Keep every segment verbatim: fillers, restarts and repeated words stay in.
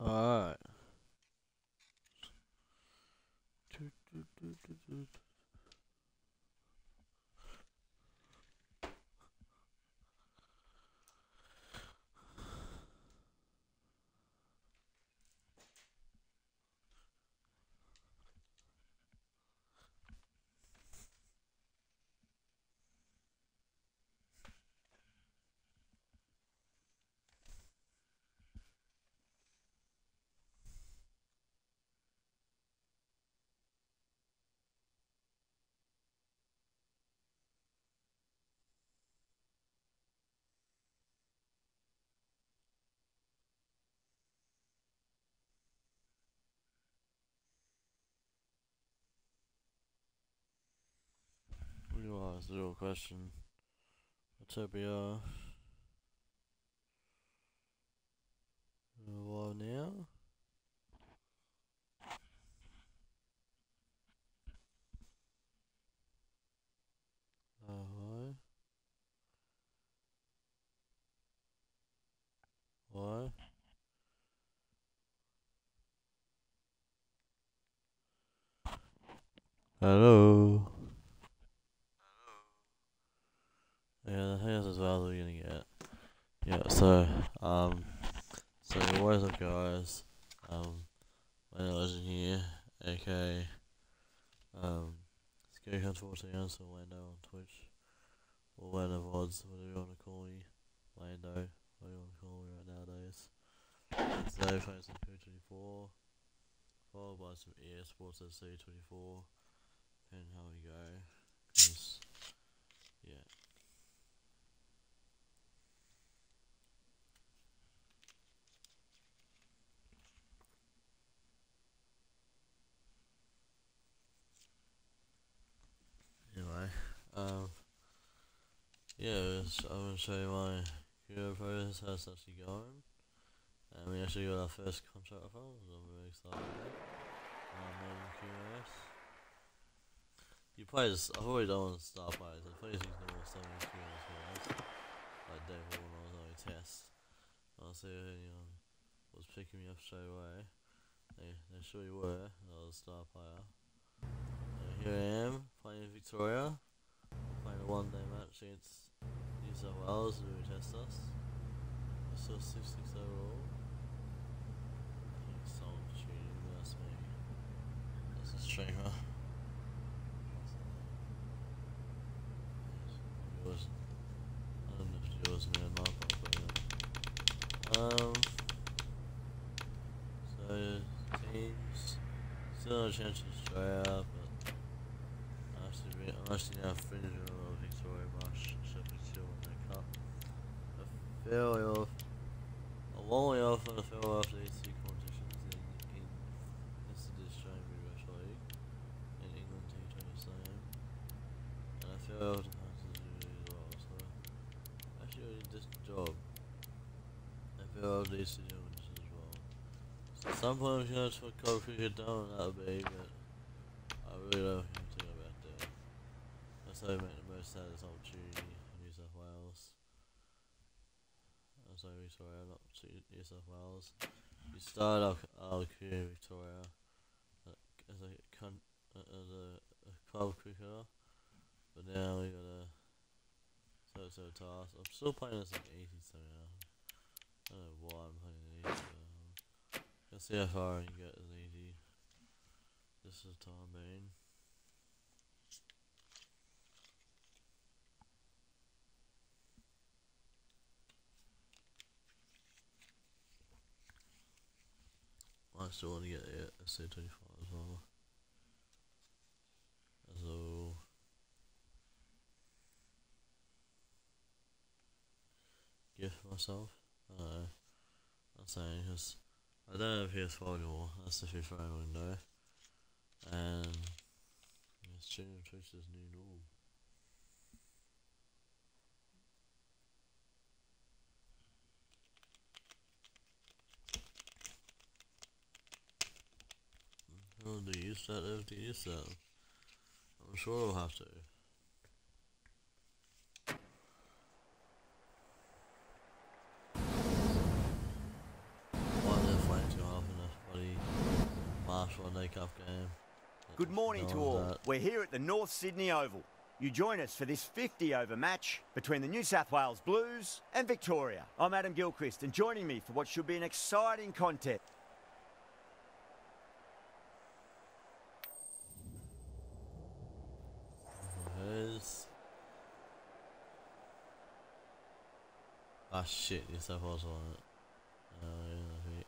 Alright. You asked the real question. Utopia. What now? Uh, why? Why? Hello. Yeah, I think that's as well as we're gonna get. Yeah, so, um, so what is up, guys? Um, my name is Legend here, aka, um, Scary Hunt fourteen, so Lando on Twitch, or Lando V O Ds, whatever you wanna call me. Lando, what do you wanna call me right nowadays? And today, playing some P twenty-four, followed by some E A Sports S C twenty-four, depending how we go, cause, yeah. Anyway, um, yeah, I'm gonna show you my career process, how it's actually going. And we actually got our first contract offer, which I'm very excited about. Um, I'm curious. You play this, I've already done one star players, I play these normal seven curious guys. Like day one when I was on a test. I see if anyone was picking me up straight away. They, they surely were, I was a star player. And here I am, playing Victoria. Playing a one day match against New South Wales to retest us. We're still six six overall. I think someone's cheating, but that's me. That's a streamer. Yours. I don't know if it's yours now, not probably. Um, so, teams. Still no chance to Australia, but I'm actually, re I'm actually now finishing a Victoria match. Sheffield Shield in that cup. A fairly off. A long way off and a fairly off these two competitions in, in this is the Australian Rugby League in England T twenty slam. And I feel off the passes really as well, so actually I did this job. I feel off these two competitions as well. So at some point I'm gonna put cold cricket down and that'll be, but I really don't think I'm about that. That's how we make the most out of this opportunity in New South Wales. I'm sorry, Victoria, not New South Wales. We started our, our career in Victoria uh, as a con uh, as a, a club cricketer, but now we got a so so task. I'm still playing this like easy somehow. I don't know why I'm playing it easy. But, um, let's see how far I can get as easy. This is time being. I still want to get it at C twenty-five as well. So gift myself. I don't know. I'm saying because I don't have P S four anymore. That's the FIFA window, and it's changing Twitch's new norm. Oh, do you use that? Ever do you use that? I'm sure I'll have to. Why is it flying too half Cup game. Good morning No to one's all. at. We're here at the North Sydney Oval. You join us for this fifty over match between the New South Wales Blues and Victoria. I'm Adam Gilchrist, and joining me for what should be an exciting contest. Who's... Ah shit, New South Wales on it. Uh, yeah,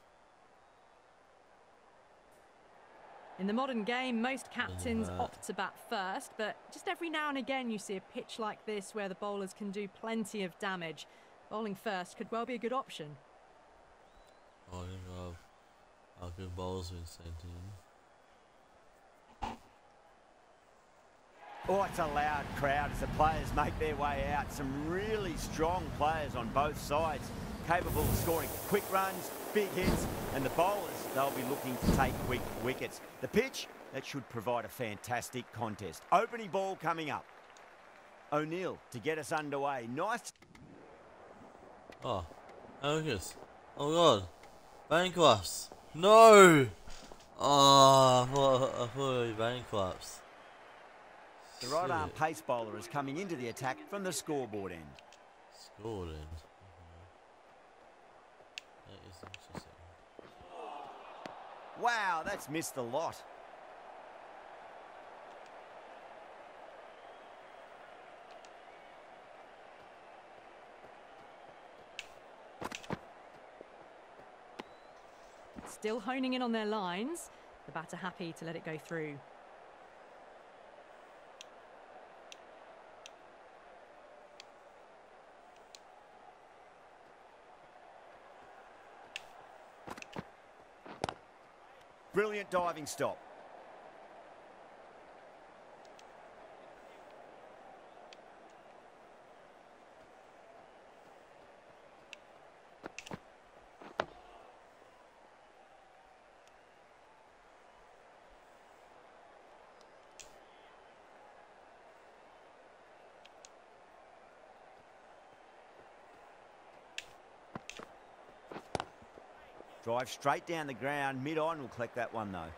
In the modern game, most captains that. opt to bat first, but just every now and again you see a pitch like this where the bowlers can do plenty of damage. Bowling first could well be a good option. Oh, I think I've, our good bowls been sent in. Oh, it's a loud crowd as the players make their way out. Some really strong players on both sides, capable of scoring quick runs, big hits, and the bowlers, they'll be looking to take quick wickets. The pitch, that should provide a fantastic contest. Opening ball coming up. O'Neill to get us underway. Nice. Oh, Lucas. Oh god. Bankrupts. No! Oh, I thought, I thought it was bankrupts. The right arm pace bowler is coming into the attack from the scoreboard end. Scored in. That is interesting. Wow, that's missed a lot. Still honing in on their lines. The batter happy to let it go through. Brilliant diving stop. Drive straight down the ground, mid-on will collect that one though.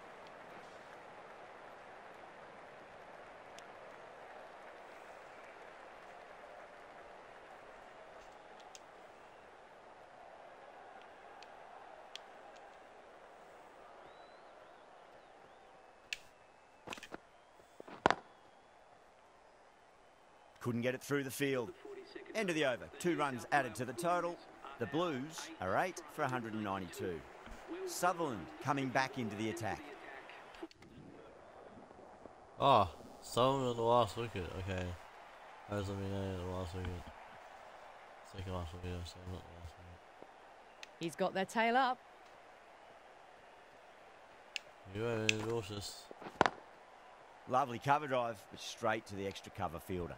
Couldn't get it through the field. End of the over. Two runs added to the total. The Blues are eight for one hundred ninety-two. Sutherland coming back into the attack. Oh, someone on the last wicket. Okay. That was the last wicket. Second last wicket, so not the last wicket. He's got their tail up. You are cautious. Lovely cover drive, but straight to the extra cover fielder.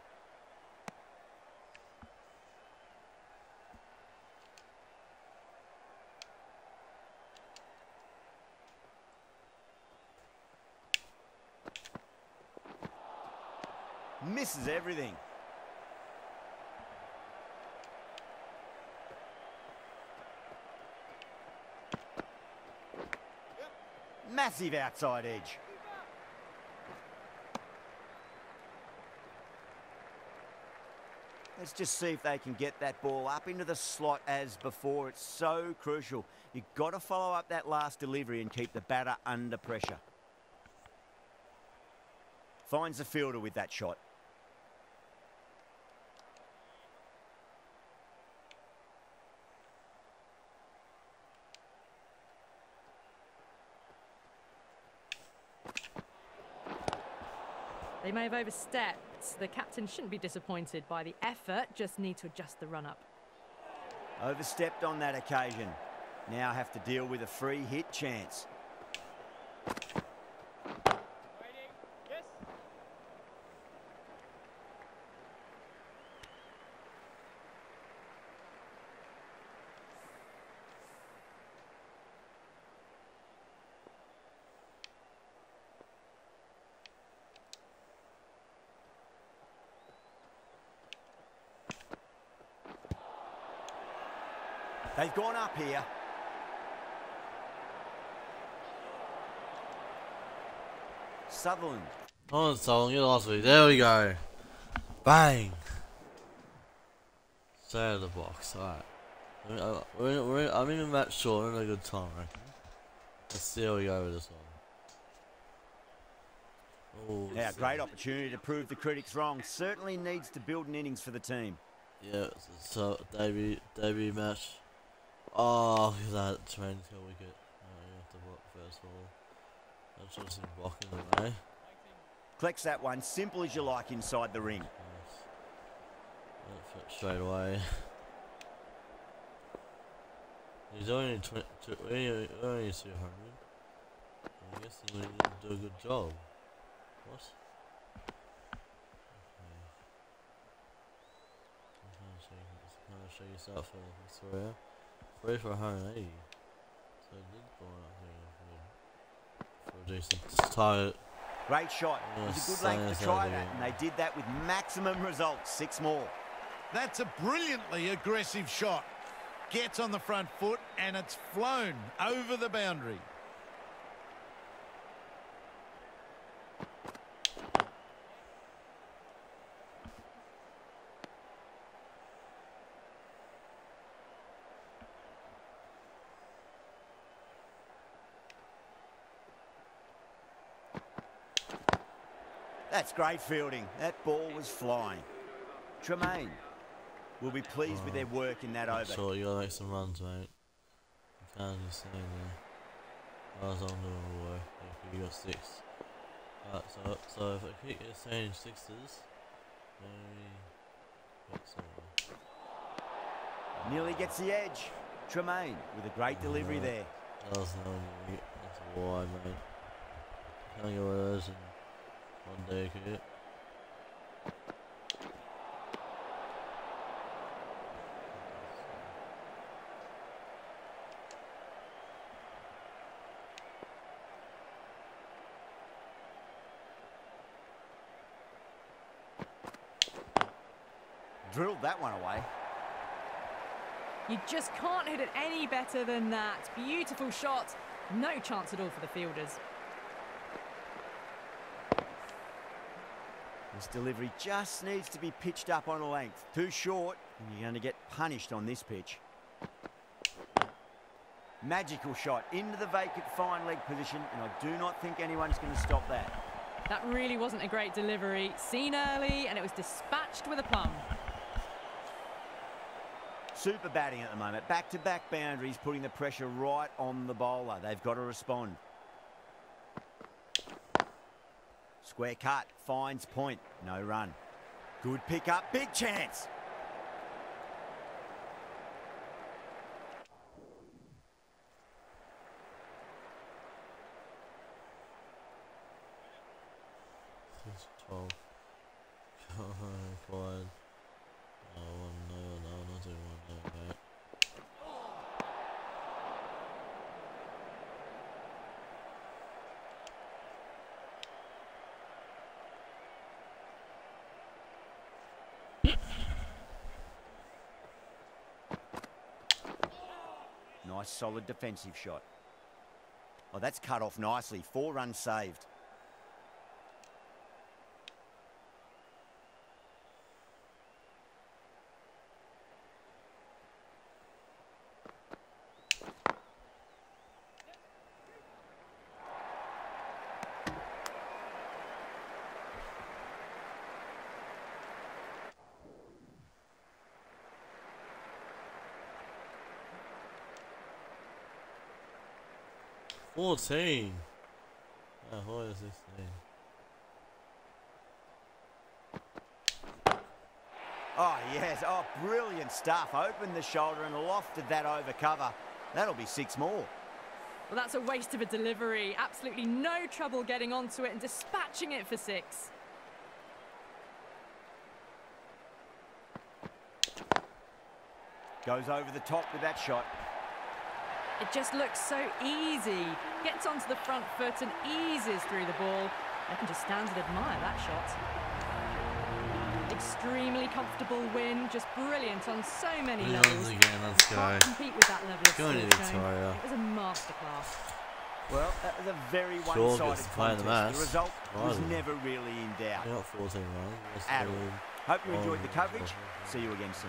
Misses everything. Massive outside edge. Let's just see if they can get that ball up into the slot as before. It's so crucial. You've got to follow up that last delivery and keep the batter under pressure. Finds the fielder with that shot. They may have overstepped. The captain shouldn't be disappointed by the effort, just need to adjust the run-up. Overstepped on that occasion. Now have to deal with a free hit chance. They've gone up here. Sutherland. Oh, so get last week. There we go. Bang. Stay out of the box. Alright. I mean, I, we're, we're, I'm in a match short. We're in a good time, I reckon. Let's see how we go with this one. Oh, Yeah, great opportunity to prove the critics wrong. Certainly needs to build an innings for the team. Yeah, so debut debut match. Oh, look at that train kill wicket. Oh, you have to block first of all. That's just him blocking the way. Collects that one, simple as you like inside the ring. Nice. That fit straight away. He's only twenty. Only only two hundred. I guess he didn't do a good job. What? Show yourself for Victoria. Three for one hundred eighty. So it did go up here for, for a decent target. Great shot. Yeah, It was a good length to try that, and they did that with maximum results. Six more. That's a brilliantly aggressive shot. Gets on the front foot and it's flown over the boundary. That's great fielding. That ball was flying. Tremaine will be pleased Oh, with their work in that over. Sure, you gotta make some runs, mate. You can't just stay there. I was on doing work. If you got six. Alright, so so if I keep saying sixes, maybe get some. Nearly gets the edge. Tremaine with a great delivery Alright. there. That was no need. That's wide, mate. Can't get one of those in one day, could you? Drilled that one away. You just can't hit it any better than that. Beautiful shot. No chance at all for the fielders. This delivery just needs to be pitched up on a length. Too short, and you're going to get punished on this pitch. Magical shot into the vacant fine leg position, and I do not think anyone's going to stop that. That really wasn't a great delivery. Seen early, and it was dispatched with a plum. Super batting at the moment. Back-to-back boundaries, putting the pressure right on the bowler. They've got to respond. Square cut, finds point, no run. Good pick up, big chance. Six, twelve. Required. No one, no, no, not doing one, no, mate. Nice, solid defensive shot. Oh, that's cut off nicely. Four runs saved. Fourteen. Oh, what is this thing? Oh, yes. Oh, brilliant stuff. Opened the shoulder and lofted that over cover. That'll be six more. Well, that's a waste of a delivery. Absolutely no trouble getting onto it and dispatching it for six. Goes over the top with that shot. It just looks so easy. Gets onto the front foot and eases through the ball. I can just stand and admire that shot. Extremely comfortable win, just brilliant on so many Once levels. again, let's go. Can't compete with that level of Go on, skill shown. Victoria. It was a masterclass. Well, that was a very Shaw one-sided gets to play in the contest. match. The result was Right. never really in doubt. They're not fourteen runs. That's At all. really- Hope you enjoyed the Oh, coverage. oh, See you again soon.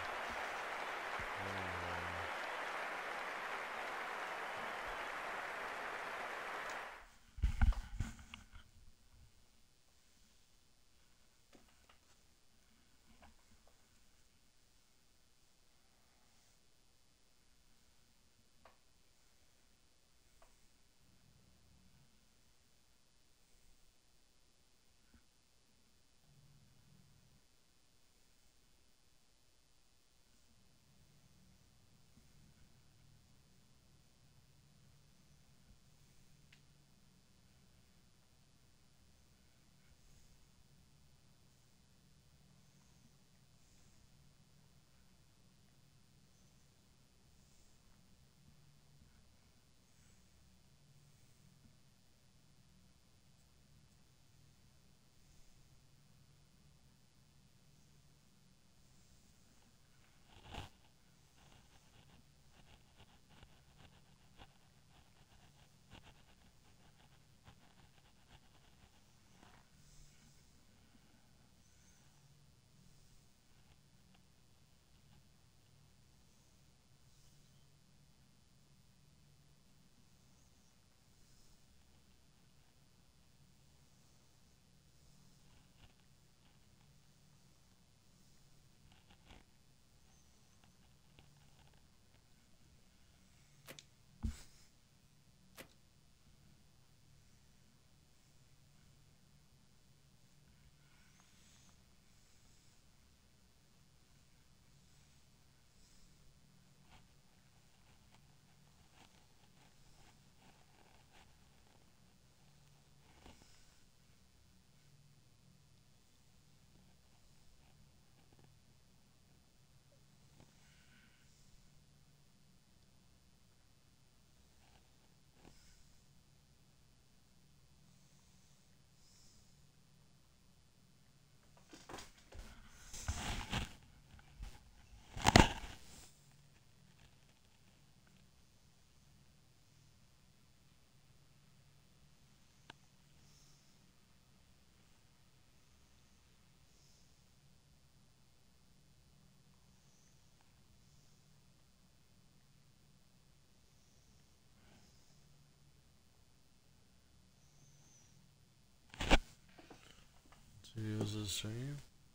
Two viewers of the stream.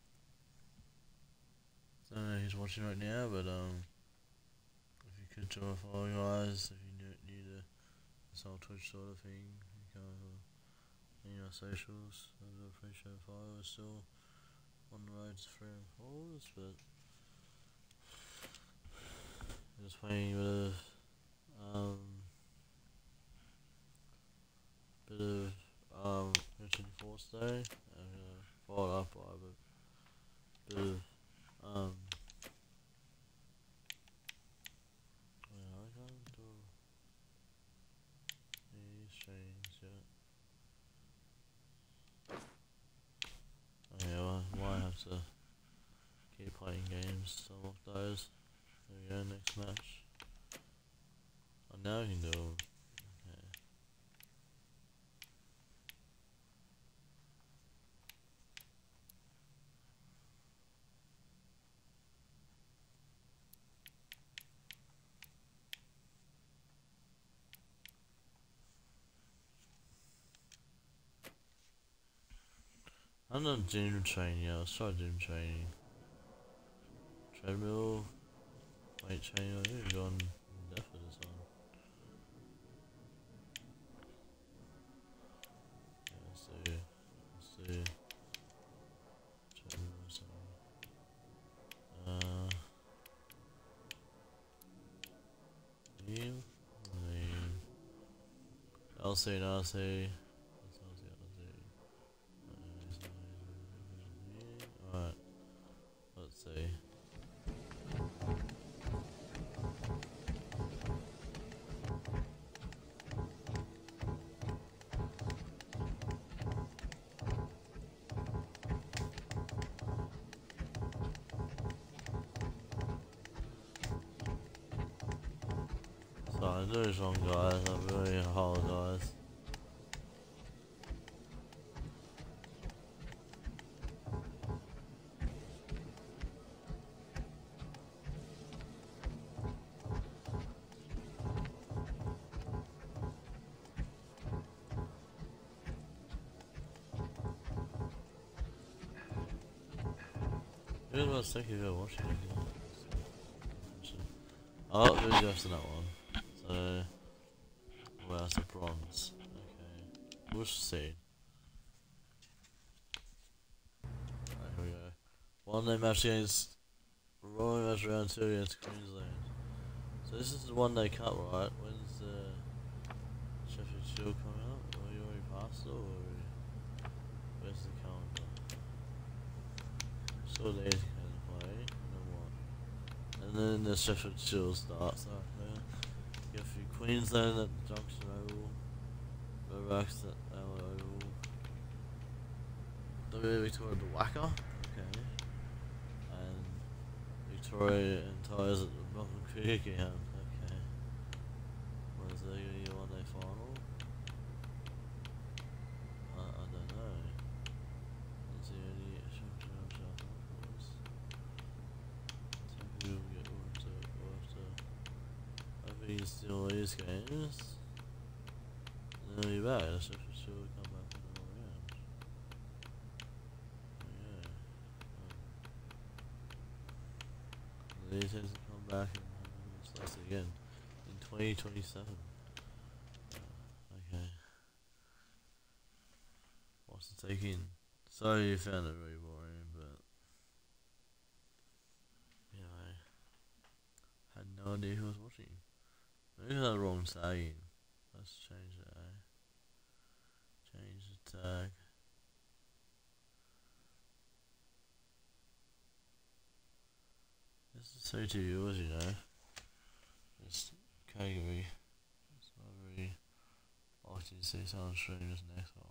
I don't know who's watching right now, but um, if you could join a follow, guys, if you're new, new to this whole Twitch sort of thing, you can uh, in our socials. I do appreciate a follow. We're still on the road to three and fours, but just playing a bit of um, bit of um, Richard Force today. I'm gonna follow it up by a bit of um. Yeah, I can't do these chains yet. Oh yeah, well, I might have to keep playing games to unlock those. There we go, next match. Oh, now you can do them. Okay. I'm not gym training yet. I'll start gym training. Treadmill, weight training. I think we've gone in depth for this one. Yeah, let's do. Let's do. Treadmill, so. Uh. Kneel. Kneel. L C and R C. Alright, let's see. So I'm doing this wrong, guys. I really apologize. It was about a second ago watching it. Oh, it was just that one. So, where's the bronze? Okay, we'll see. Right, here we go. One day match against Royal match round two against Queensland. So this is the one day cut, right? When's the Sheffield Shield coming up? Are you already past it, or where's the calendar? So they can play, and then what? And then the Sheffield Shield starts. Right there. You have through Queensland at the Junction Oval, Roebucks at our Oval, W A Victoria at the Wacker, okay, and Victoria and Tyres at the Melbourne Cricket Ground, okay. What is that, your one day final? I, I don't know. Let's see any we'll get we'll have to, we'll have to I think he's still these games. And then he'll be back. Let's see if he'll come back in the round. Yeah. Um, and he tends to come back and starts it again in twenty twenty-seven. Uh, okay. What's it taking? Sorry you found it very boring, but you know, I had no idea who was watching. Maybe I had the wrong tagging. Let's change it, eh? Change the tag. This is so to yours, you know. This category. It's not very often you see someone stream as an Xbox.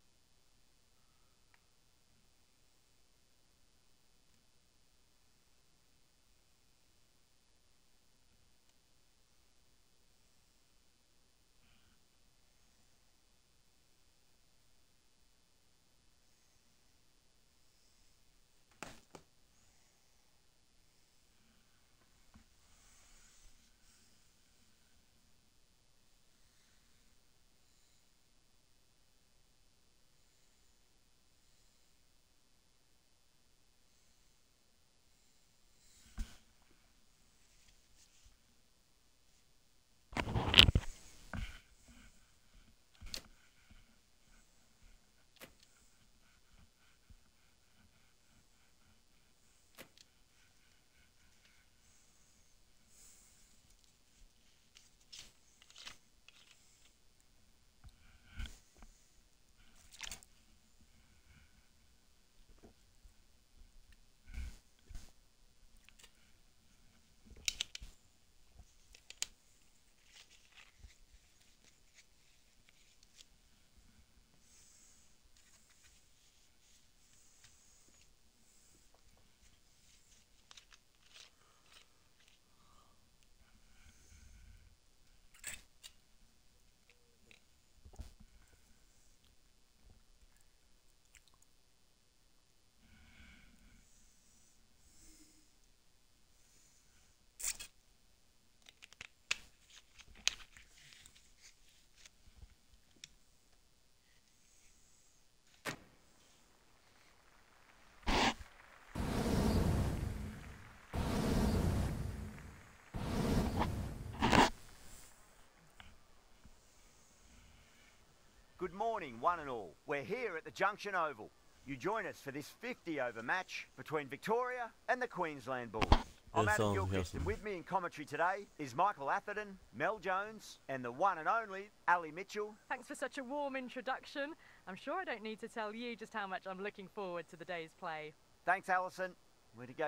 Good morning, one and all. We're here at the Junction Oval. You join us for this fifty over match between Victoria and the Queensland Bulls. I'm Adam Gilchrist, and with me in commentary today is Michael Atherton, Mel Jones, and the one and only Ali Mitchell. Thanks for such a warm introduction. I'm sure I don't need to tell you just how much I'm looking forward to the day's play. Thanks, Alison. Where to go?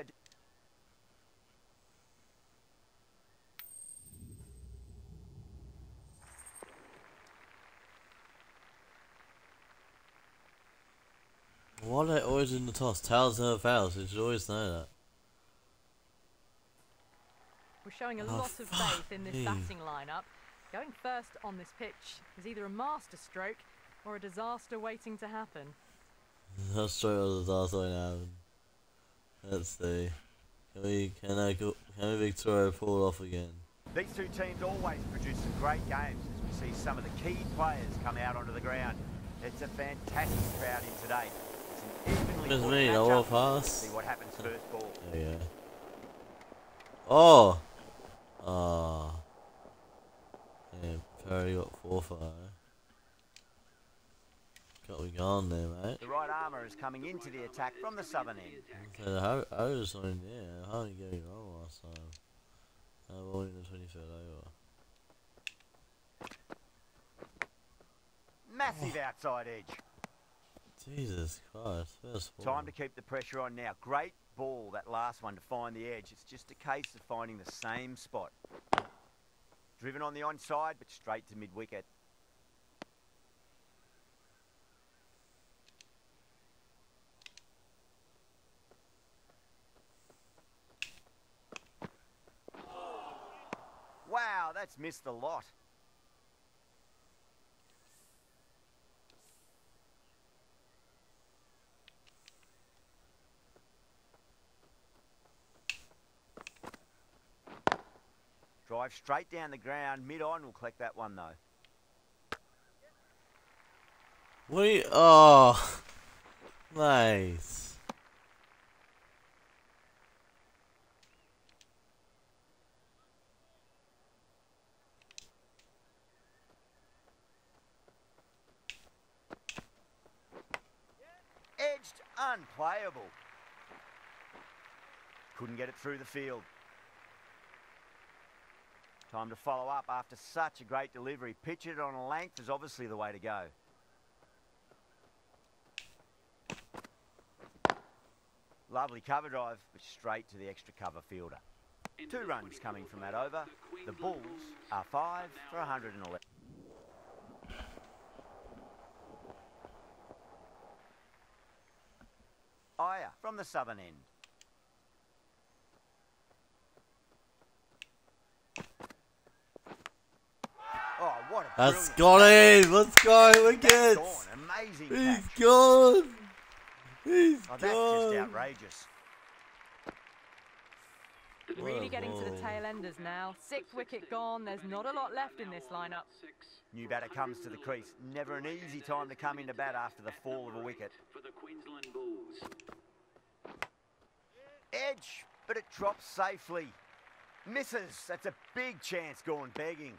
Why are they always in the toss? Tails never fails, you should always know that. We're showing a Oh, lot of faith in this me. batting lineup. Going first on this pitch is either a masterstroke or a disaster waiting to happen. That's straight out of the last one happened. Let's see. Can we can I go can we Victoria pull it off again? These two teams always produce some great games as we see some of the key players come out onto the ground. It's a fantastic crowd in today. It's an evenly Just fought me, I matchup. will pass. See what happens first ball. There you go. Oh! Ah. Yeah, Perry got four five. Got me going there, mate. The right armour is coming into the attack from the southern end. So how I was on there. How did you get it wrong last time? I won in the twenty-third over. Massive outside edge. Jesus Christ, first ball. Time to keep the pressure on now. Great ball, that last one, to find the edge. It's just a case of finding the same spot. Driven on the onside, but straight to mid-wicket. Wow, that's missed a lot. Drive straight down the ground, mid-on. We'll collect that one, though. We oh, nice. Edged, unplayable. Couldn't get it through the field. Time to follow up after such a great delivery. Pitch it on a length is obviously the way to go. Lovely cover drive, but straight to the extra cover fielder. Two runs coming from that over. The Bulls are five for one hundred eleven. Aya from the southern end. Oh, what a That's brilliant got catch. him. Let's go, That's wickets. gone. Amazing He's catch. gone. He's Oh, that's gone. just outrageous. Really getting to the ball. tail enders now. Sixth wicket gone. There's not a lot left in this lineup. New batter comes to the crease. Never an easy time to come into bat after the fall of a wicket. For the Queensland Bulls. Edge, but it drops safely. Misses. That's a big chance gone begging.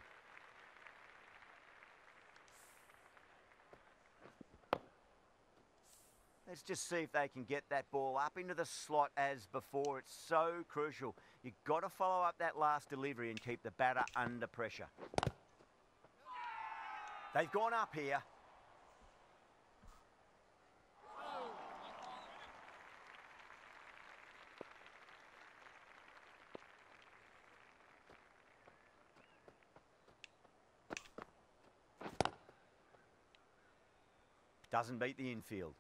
Let's just see if they can get that ball up into the slot as before. It's so crucial. You've got to follow up that last delivery and keep the batter under pressure. They've gone up here. Doesn't beat the infield.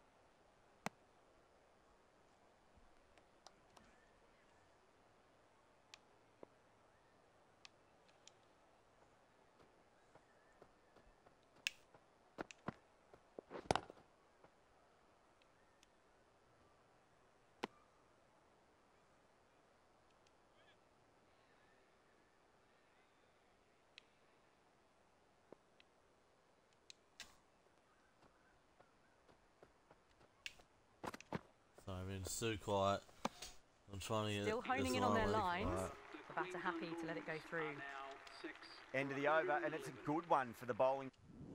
Sorry, I've been so quiet. I'm trying to get Still this honing in on their line lines. quiet. The batter happy to let it go through. Now six. End of the over, and it's a good one for the bowling.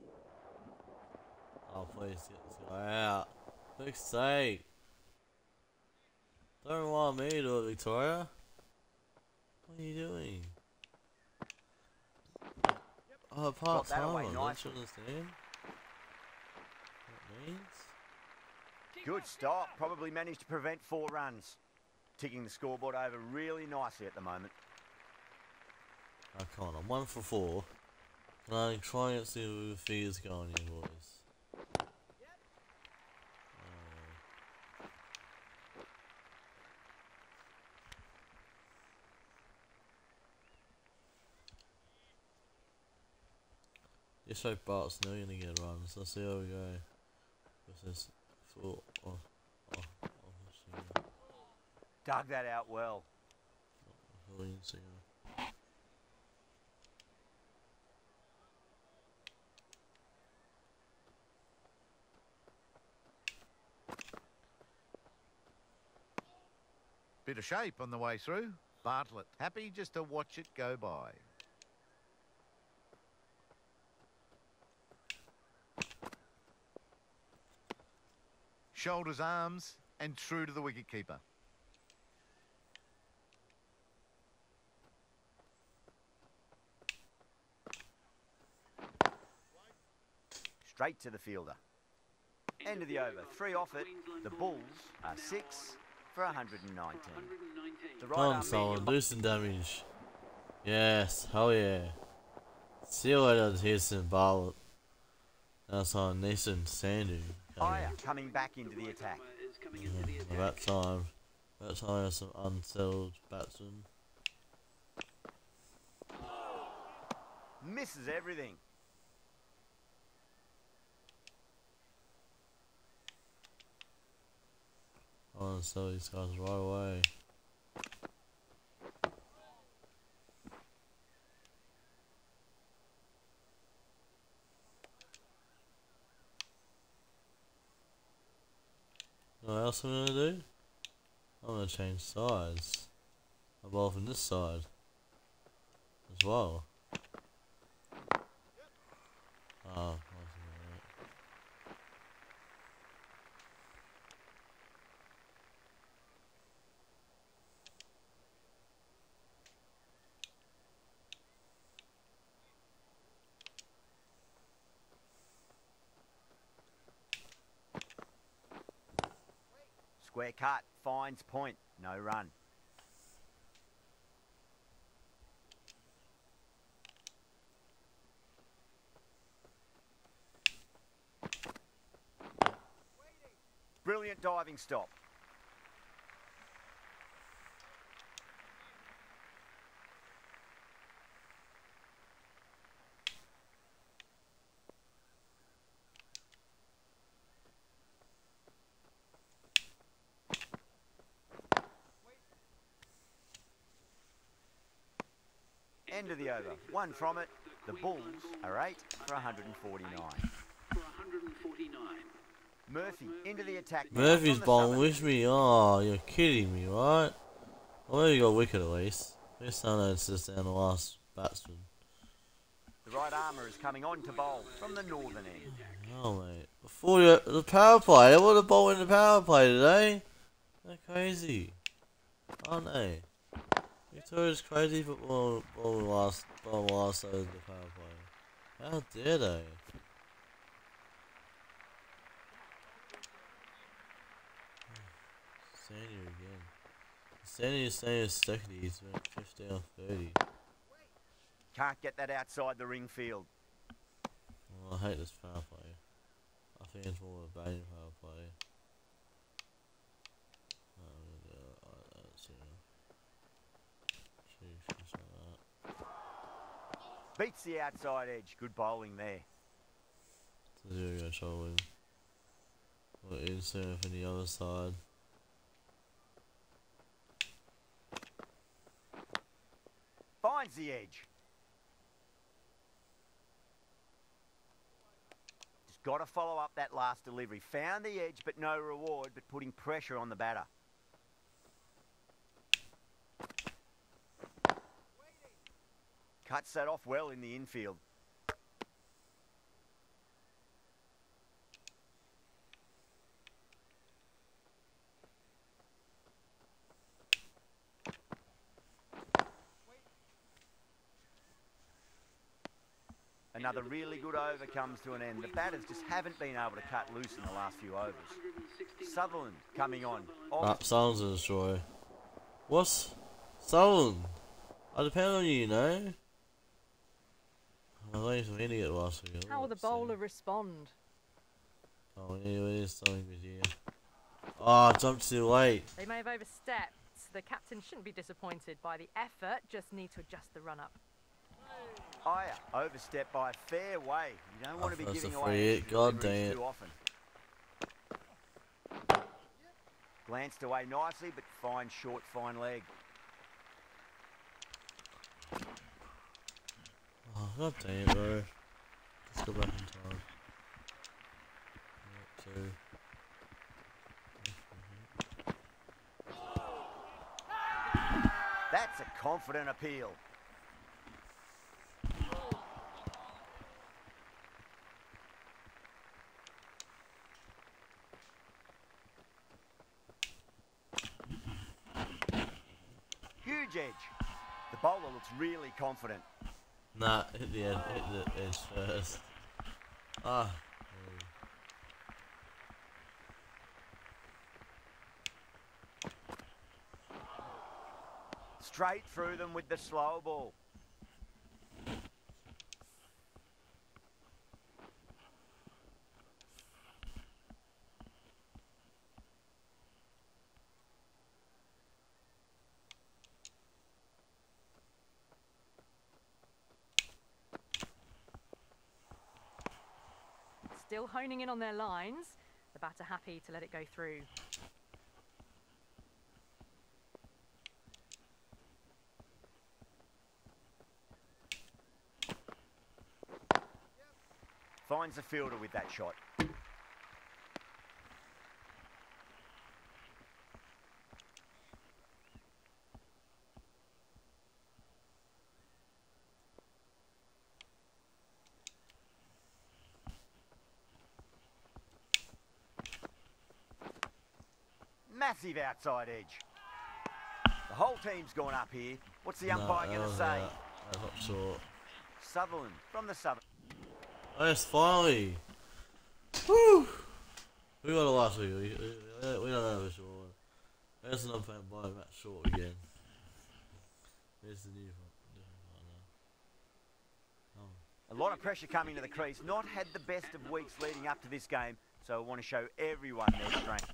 Oh, please get this guy out. Big sake. Don't want me to do it, Victoria. What are you doing? Oh, part that away time. Don't nicely. you understand? What it means? Good stop. Probably managed to prevent four runs. Ticking the scoreboard over really nicely at the moment. Oh, come on, I'm one for four. And I'm trying to see where the figures going here, boys. Oh. Pretty sure Bart's never gonna get runs. Let's see how we go with this full. Oh, oh, oh, oh, Dug that out well. William Singer. Bit of shape on the way through. Bartlett happy just to watch it go by. Shoulders, arms, and through to the wicketkeeper. Straight to the fielder. End of the over. Three off it. The Bulls are six for one hundred nineteen. The right Come on, arm someone, medium do some damage. Yes, hell yeah. See you later, Houston Bartlett. That's on Nathan Sandu. higher coming back into the attack. Yeah, about time. About time has some unsettled batsmen. Misses everything. I want to sell these guys right away. You know what else I'm gonna do? I'm gonna change sides. I'm bowl from this side as well. Oh, Square cut, finds point, no run. Brilliant diving stop. End of the over. One from it. The Bulls are eight for one hundred forty-nine. Murphy into the attack. now Murphy's from the bowling southern with me. Oh, you're kidding me, right? Well, maybe you got wicket at least. At least I know it's just down the last batsman. The right armour is coming on to bowl from the northern end. Oh, mate. Before you, the power play, they want to bowl in the power play today. They're crazy. Aren't they? Victoria's crazy for ball, ball last, ball last over the power play. How dare they? Sandy again. Sandy is saying his second, he's went fifteen off thirty. Can't get that outside the ring field. Well, I hate this power play. I think it's more of a batting power play. No, I'm gonna do it like that, so. Chief, just like that. Beats the outside edge. Good bowling there. So here we go, showing. What is there from the other side? Finds the edge. Just got to follow up that last delivery. Found the edge, but no reward, but putting pressure on the batter. Cuts that off well in the infield. Another really good over comes to an end. The batters just haven't been able to cut loose in the last few overs. Sutherland coming on. Ah, Sutherland's a destroy. What's Sutherland? I depend on you, you know? I was an idiot last week. How will the bowler respond? Oh, yeah, it is something with you. Oh, I jumped too late. They may have overstepped. The captain shouldn't be disappointed by the effort, just need to adjust the run-up. Higher, overstepped by a fair way. You don't want to be That's a giving free away hit, extra god deliveries dang it. too often. Glanced away nicely, but fine short, fine leg. Oh, god dang it, bro. Let's go back in time. Yeah, two. That's a confident appeal. Huge edge. The bowler looks really confident. Nah, hit the edge, hit the edge first. Ah. Straight through them with the slow ball. Still honing in on their lines. The batter happy to let it go through. Finds the fielder with that shot. Massive outside edge. The whole team's gone up here. What's the umpire Nah, going to that say? was, uh, that was up short. Sutherland from the Southern. Oh, yes, finally! Woo! We got it last week. We, we, we don't have a short one. There's an umpire by Matt Short again. There's the new one. Oh. A lot of pressure coming to the crease. Not had the best of weeks leading up to this game, so I want to show everyone their strength.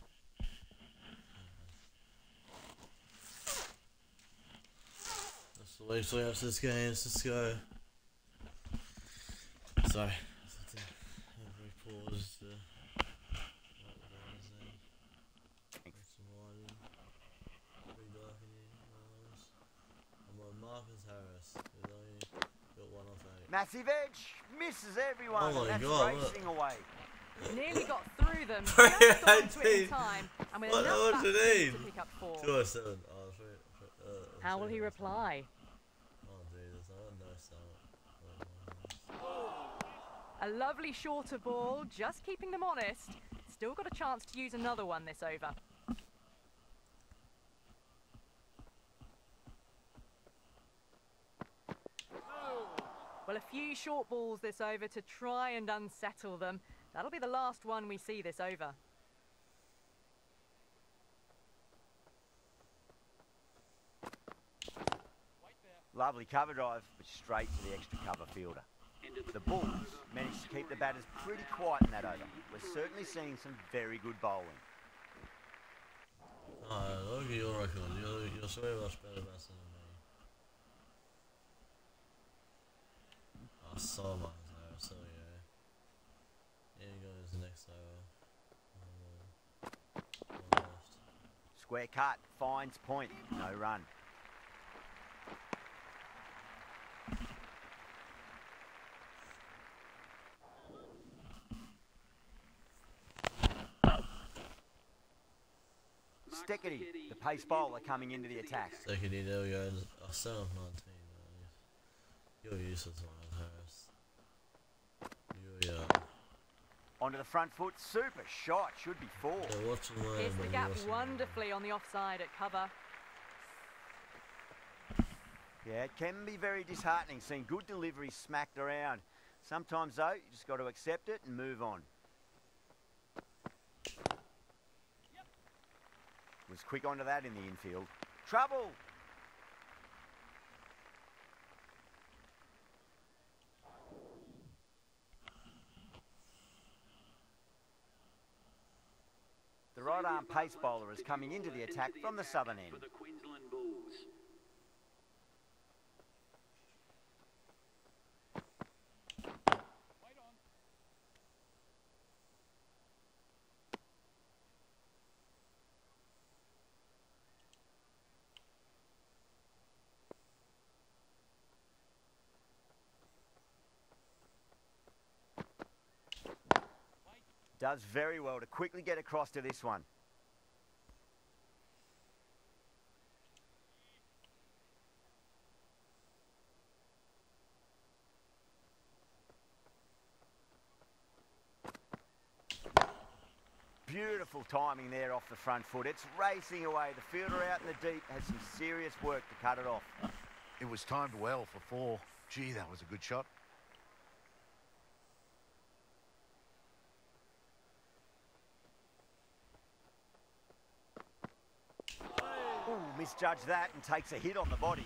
That's the way to after this game. Let's just go. Sorry. Every pause to. Marcus Harris. He's only got one off eight. Massive edge. Misses everyone. Oh my and that's God, racing away. Nearly got through them. Just got onto it in time. And with What- enough what do you batsmen need? to pick up four. two oh seven. Oh, three, three, uh, How will three he oh seven. reply? Oh, Jesus. I don't know. So. A lovely shorter ball, just keeping them honest. Still got a chance to use another one this over. Well, a few short balls this over to try and unsettle them. That'll be the last one we see this over. Lovely cover drive, but straight to the extra cover fielder. The Bulls managed to keep the batters pretty quiet in that over. We're certainly seeing some very good bowling. Oh, look at your record. You're, you're so much better batsman than me. Oh, so much there. So, yeah. Here goes the next over. Oh, left. Square cut, finds point, no run. Steckity, the pace bowler coming into the attack. Second in, there we go. Oh, seven off nineteen. You're useless, Miles Harris. You, yeah. Onto the front foot, super shot, should be four. Yeah, watch and learn. Pierced the when gap you're watching wonderfully on the offside at cover. Yeah, it can be very disheartening seeing good deliveries smacked around. Sometimes though, you just got to accept it and move on. Was quick onto that in the infield. Trouble! The right arm pace bowler is coming into the attack from the southern end. For the Queensland Bulls. Does very well to quickly get across to this one. Beautiful timing there off the front foot. It's racing away. The fielder out in the deep has some serious work to cut it off. It was timed well for four. Gee, that was a good shot. Ooh, misjudged that and takes a hit on the body.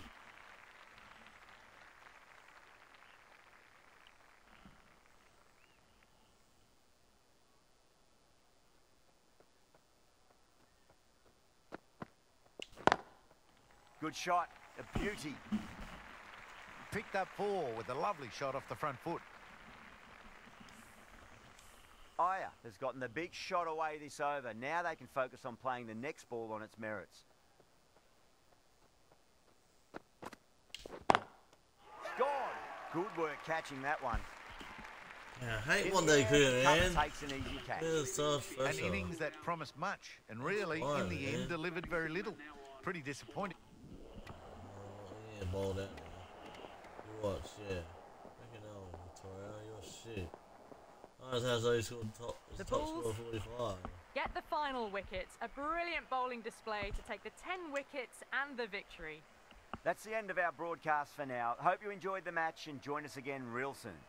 Good shot, a beauty. Picked up four with a lovely shot off the front foot. Aya has gotten the big shot away this over. Now they can focus on playing the next ball on its merits. Gone. Good work catching that one. Yeah, I hate In one the day air, cricket, Cover man. takes an easy catch. It's so An special. innings that promised much and really, Oh, in the yeah. end, delivered very little. Pretty disappointing. Oh, yeah, ball that. You watch, yeah. Freaking hell, Victoria, you're shit. I just has those scored top, The top Bulls. score forty-five. Get the final wicket. A brilliant bowling display to take the ten wickets and the victory. That's the end of our broadcast for now. Hope you enjoyed the match and join us again real soon.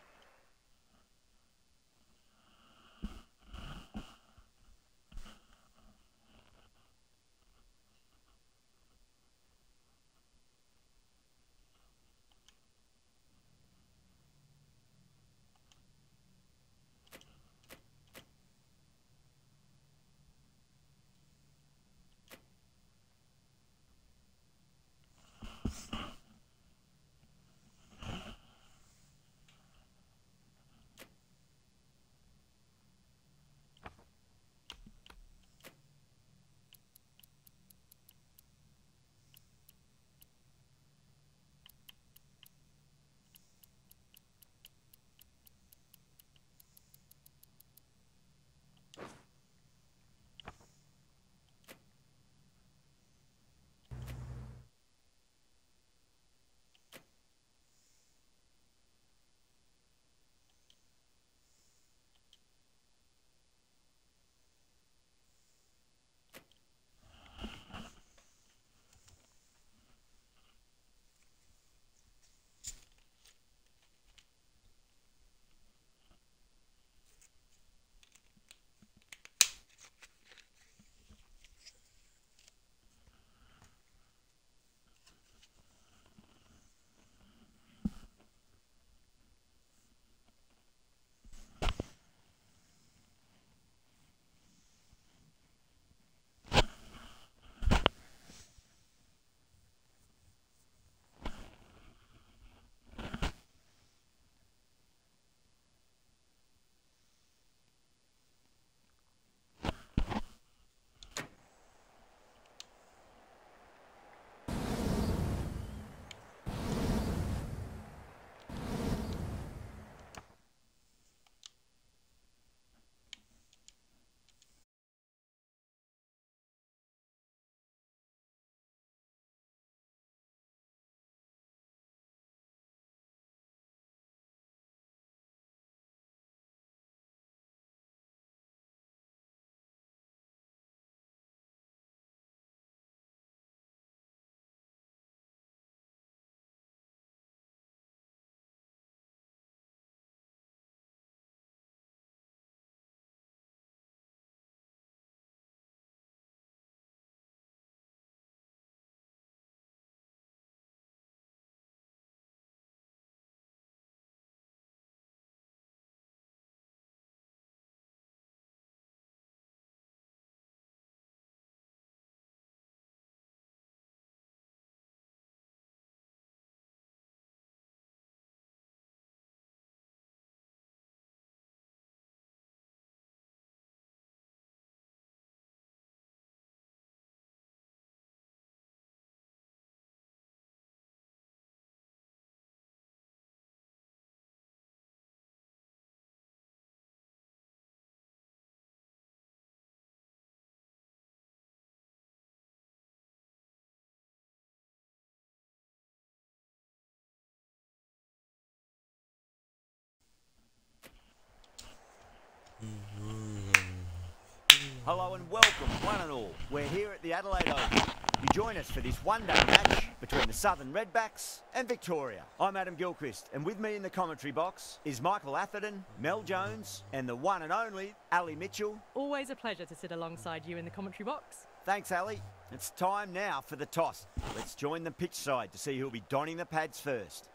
Hello and welcome, one and all. We're here at the Adelaide Oval. You join us for this one-day match between the Southern Redbacks and Victoria. I'm Adam Gilchrist, and with me in the commentary box is Michael Atherton, Mel Jones, and the one and only Ali Mitchell. Always a pleasure to sit alongside you in the commentary box. Thanks, Ali. It's time now for the toss. Let's join the pitch side to see who'll be donning the pads first.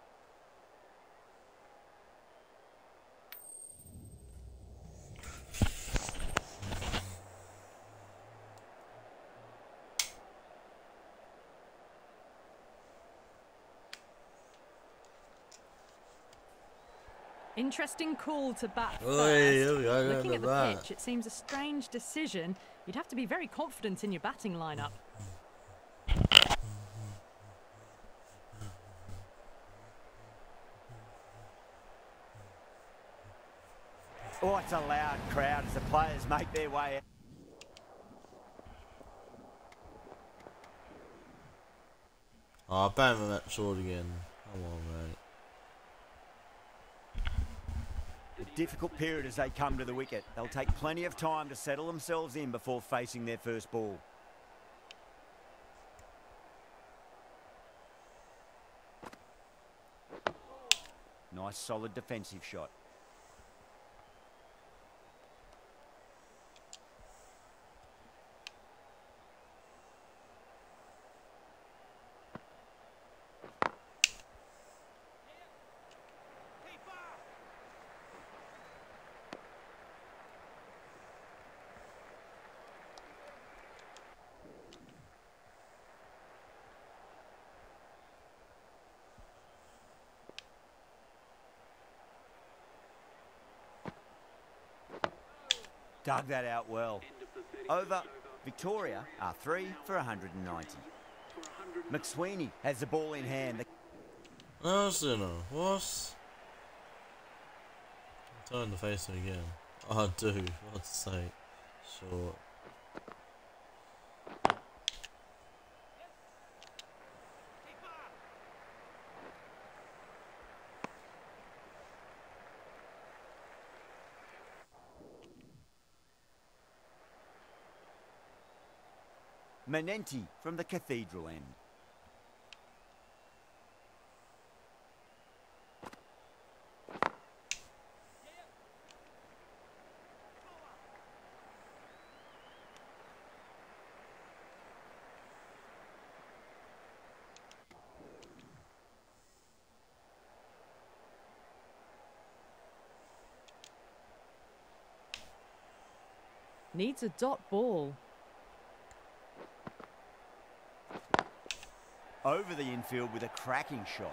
Interesting call to bat first. Oi, here we go, Looking at the bat. pitch, it seems a strange decision. You'd have to be very confident in your batting lineup. Oh, it's a loud crowd as the players make their way out. Oh, bam him that sword again. Come on, mate. A difficult period as they come to the wicket. They'll take plenty of time to settle themselves in before facing their first ball. Nice solid defensive shot. Dug that out well. Over. Victoria are three for one hundred ninety. McSweeney has the ball in hand. No, Sinner. What? I'm turning to face him again. Oh, dude. What's sake? Short. Manenti from the Cathedral end. Needs a dot ball. Over the infield with a cracking shot.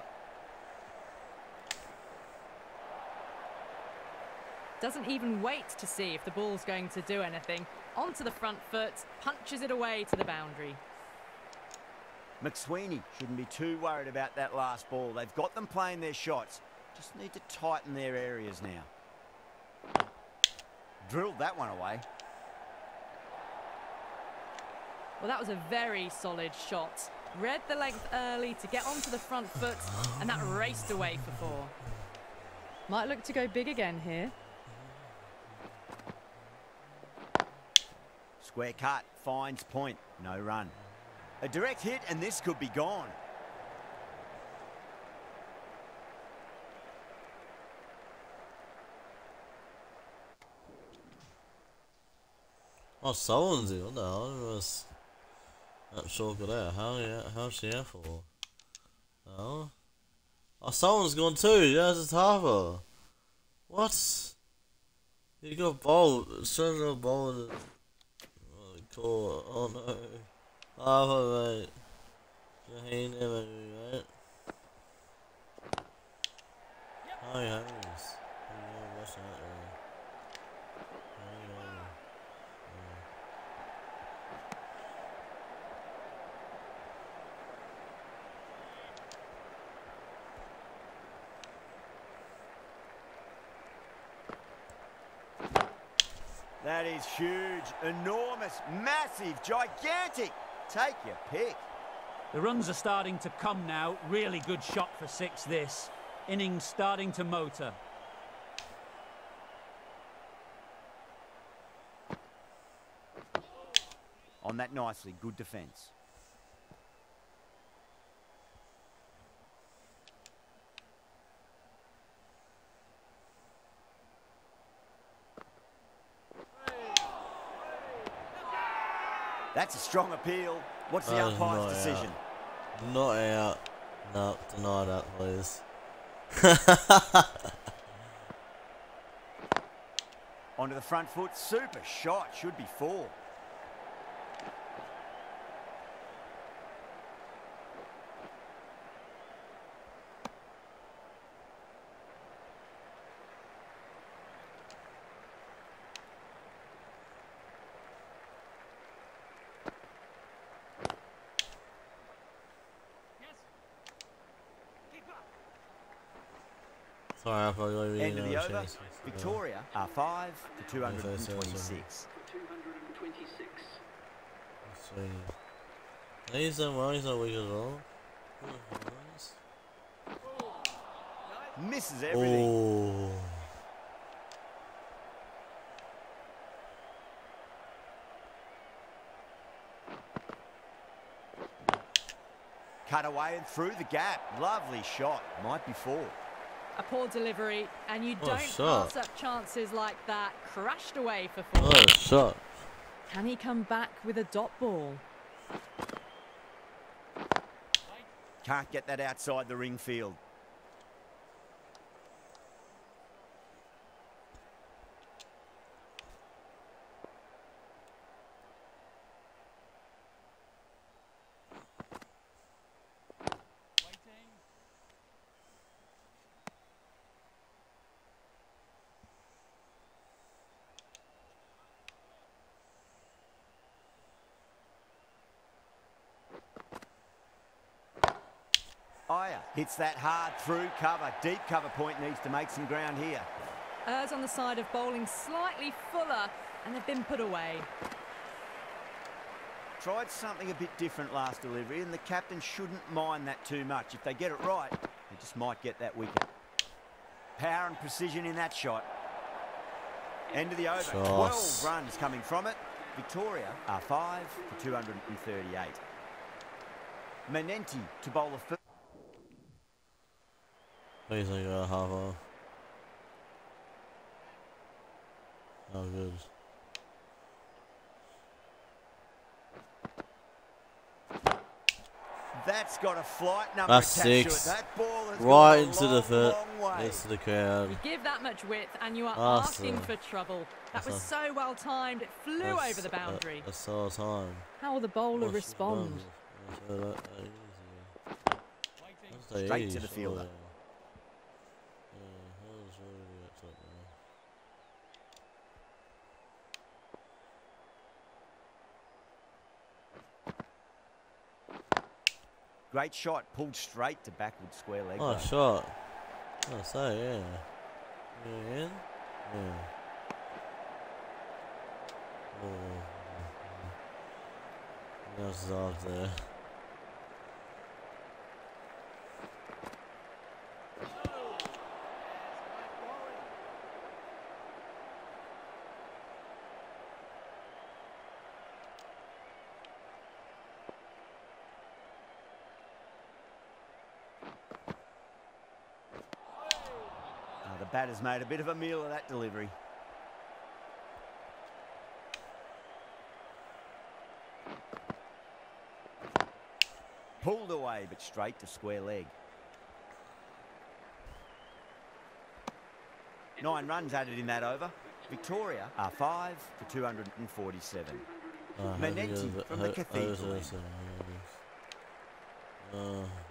Doesn't even wait to see if the ball's going to do anything. Onto the front foot, punches it away to the boundary. McSweeney shouldn't be too worried about that last ball. They've got them playing their shots. Just need to tighten their areas now. Drilled that one away. Well, that was a very solid shot. Read the length early to get onto the front foot, and that raced away for four. Might look to go big again here. Square cut, finds point, no run. A direct hit and this could be gone. Oh, someone's here. What the hell? It was that short got out. How, yeah, how's she out for? Oh. Oh, someone's gone too. Yeah, it's Harper. What? You got bowled. Straight got bowled. Oh, cool. Oh no. Harper, mate. Shaheen there, maybe, mate. Hi, Harris. Oh, what's that there? That is huge, enormous, massive, gigantic. Take your pick. The runs are starting to come now. Really good shot for six this. Innings starting to motor. on that nicely. Good defence. That's a strong appeal. What's the That is umpire's not decision? out. Not out. No, deny that, please. Onto the front foot. Super shot. Should be four. Sorry, I forgot we End of the didn't have a over. chance. Victoria are five to two hundred twenty-six. Let's see. He's done well, he's not weak at all. Misses everything. Oh. Cut away and through the gap. Lovely shot. Might be four. A poor delivery, and you What a don't shot. pass up chances like that. Crashed away for four. What a shot. Can he come back with a dot ball? Can't get that outside the ring field. Aya hits that hard through cover. Deep cover point needs to make some ground here. Errs on the side of bowling slightly fuller, and they've been put away. Tried something a bit different last delivery, and the captain shouldn't mind that too much. If they get it right, they just might get that wicket. Power and precision in that shot. End of the over. Shots. twelve runs coming from it. Victoria are five for two hundred thirty-eight. Menenti to bowl the first. Please don't go half off. Oh, good. That's got a flight number That's attached six. to it. That ball has Right gone a into long, the foot. long way. It's to the crowd. You give that much width, and you are That's asking a- for trouble. That that's was a- so well timed. It flew That's- over the boundary. Uh, that's all time. How will the bowler What's respond? done? That's all that- that easy. That's that Straight easy, to the fielder. surely. Yeah, how does really get top there? Great shot, pulled straight to backward square leg. Oh, though. shot. Oh, so yeah. Yeah, in? Yeah. Oh. That's off there. Uh, the batter's made a bit of a meal of that delivery. Pulled away, but straight to square leg. Nine runs added in that over. Victoria are five for two hundred forty-seven. Oh, I hope he Menenti goes a- from the ho- Cathedral hopefully end. it's a- Oh,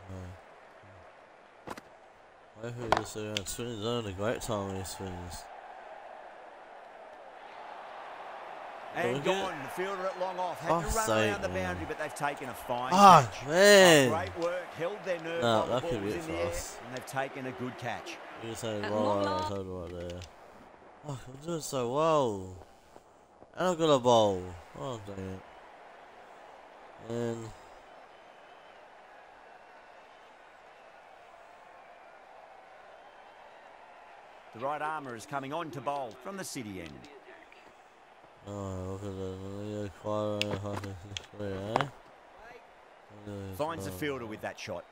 no. Hopefully it's around spins. Having a great time when he spins. And Look gone. at- The fielder at long off. Had Oh, to run sake, around the man. boundary, but they've taken a fine Ah, catch. man. Oh, great work. Held their nerve No, while the that ball could was be in it the for air, us. and they've taken a good catch. You say At well, long I last- told you right there. Oh, I'm doing so well. And I've got a bowl. Oh, dang it. And The right armour is coming on to bowl from the city end. oh, look at that. five, five, six, six, three, eh? Finds the fielder with that shot.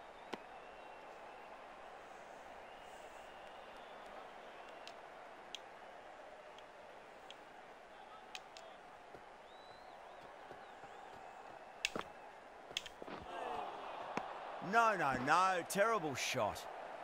No, no, no. Terrible shot.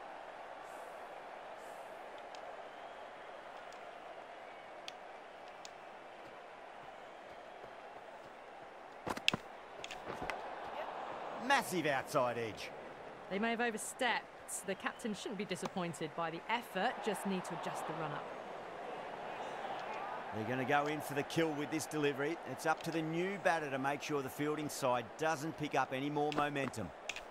Massive outside edge. They may have overstepped. The captain shouldn't be disappointed by the effort, just need to adjust the run-up. They're going to go in for the kill with this delivery. It's up to the new batter to make sure the fielding side doesn't pick up any more momentum.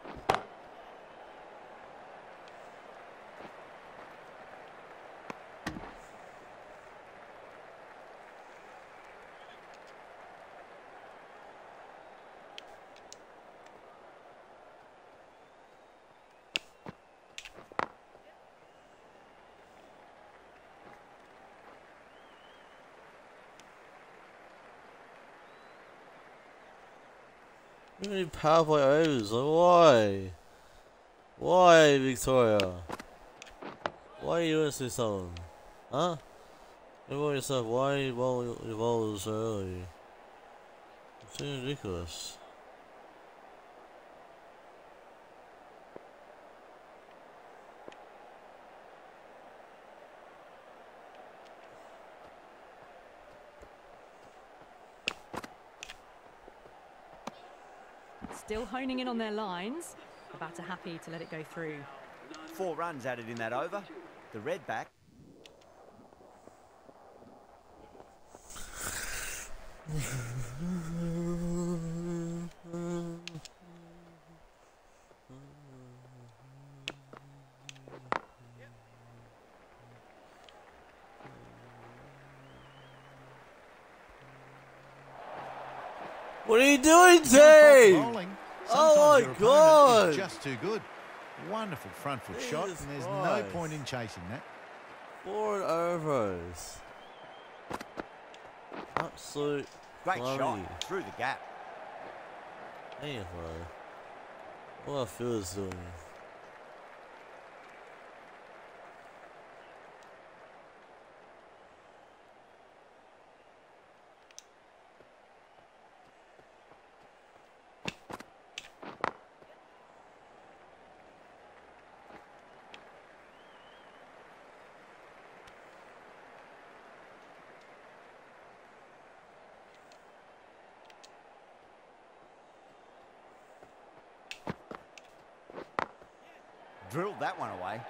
You need power play overs, like why? Why, Victoria? Why are you doing this something? Huh? You want yourself, why you bowl your bowlers so early? It's ridiculous. Still honing in on their lines. The batter happy to let it go through. Four runs added in that over. The red back. What are you doing, Front team? bowling. Oh Sometimes my your opponent God. is just too good. Wonderful front foot shot, Jesus and there's no Christ. point in chasing that. Four overs. Absolute Great bloody. shot through the gap. Damn, bro. What I feel is doing. Drilled that one away.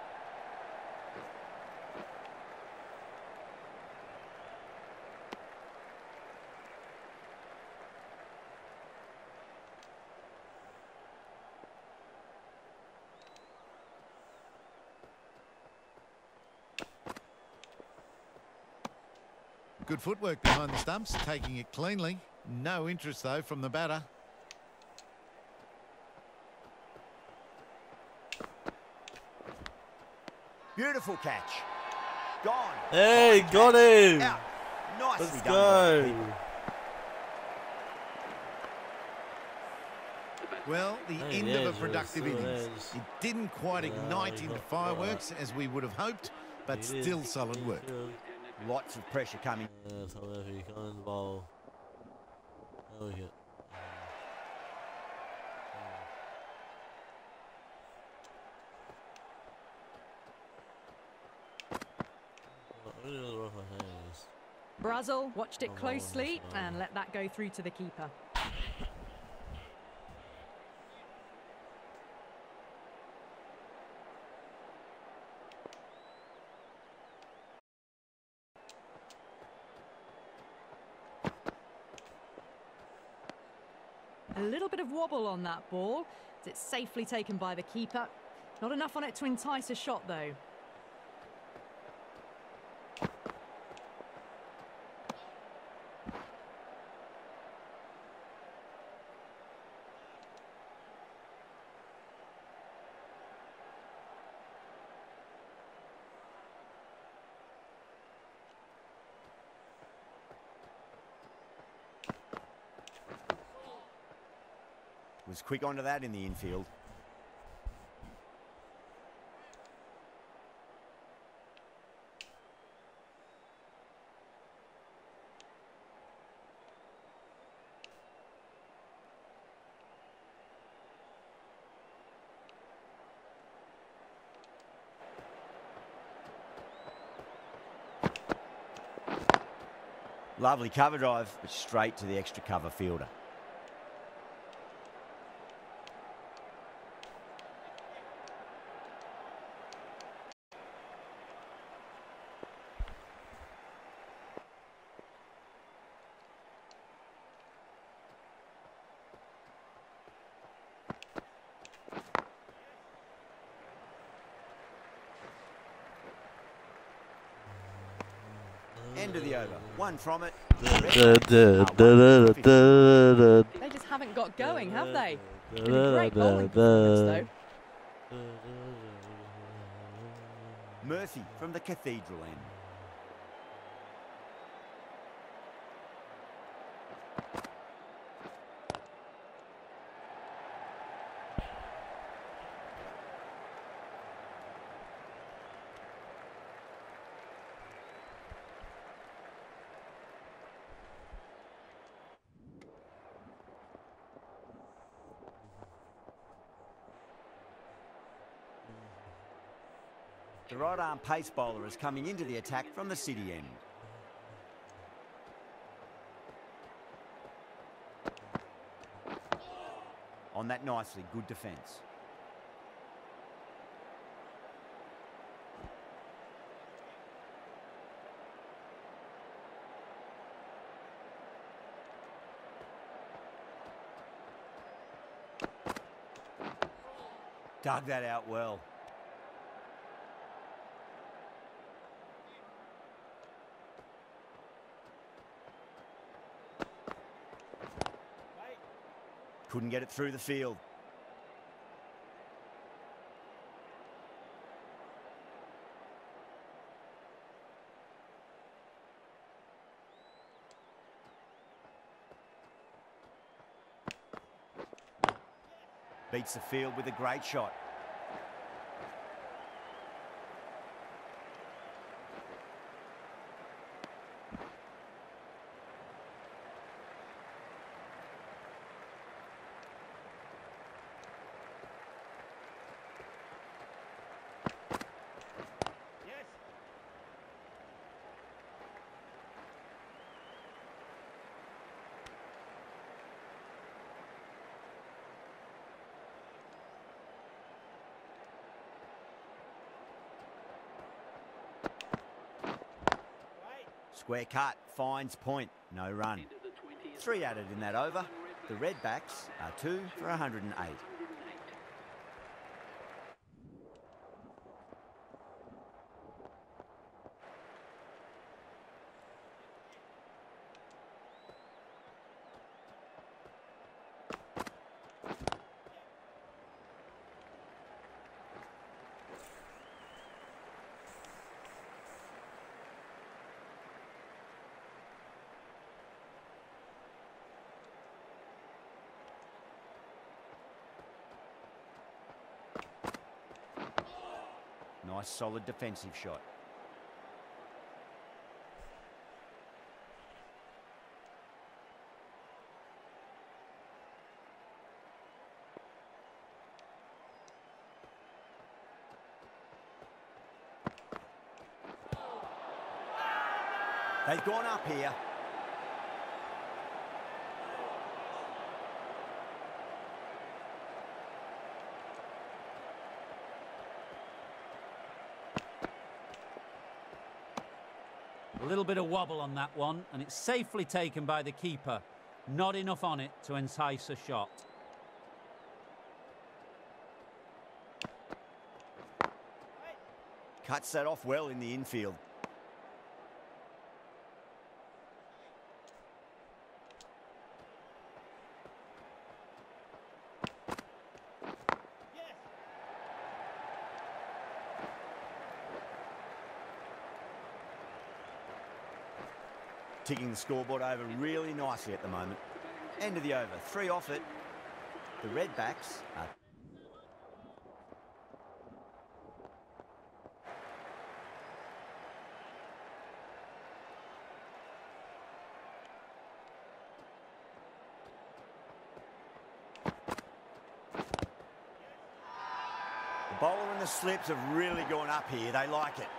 Good footwork behind the stumps, taking it cleanly. No interest, though, from the batter. Beautiful catch. Gone. Hey, Fine got catch. him. Out. Nicely Let's done by the go. keeper. Well, the Hey, end yeah, of a it's productive really- innings. it is. It didn't quite Yeah, ignite he into got fireworks as we would have hoped, but He did. still solid work. Yeah, Lots of pressure coming. so if he can't bowl. Oh, yeah. Brazil watched it Oh, closely that's and fine. let that go through to the keeper. A little bit of wobble on that ball. It's safely taken by the keeper. Not enough on it to entice a shot, though. Was quick onto that in the infield. Lovely cover drive, but straight to the extra cover fielder. End of the over. One from it. They just haven't got going, have they? Been a great bowling performance, though. Murphy from the Cathedral end. The right-arm pace bowler is coming into the attack from the City end. On that nicely, good defence. Dug that out well. Couldn't get it through the field. Beats the field with a great shot. Square cut, finds point, no run. Three added in that over. The Redbacks are two for one hundred and eight. Nice solid defensive shot. They've gone up here. A little bit of wobble on that one, and it's safely taken by the keeper. Not enough on it to entice a shot. Cuts that off well in the infield. Ticking the scoreboard over really nicely at the moment. End of the over, three off it. the Redbacks are... The bowler and the slips have really gone up here. They like it.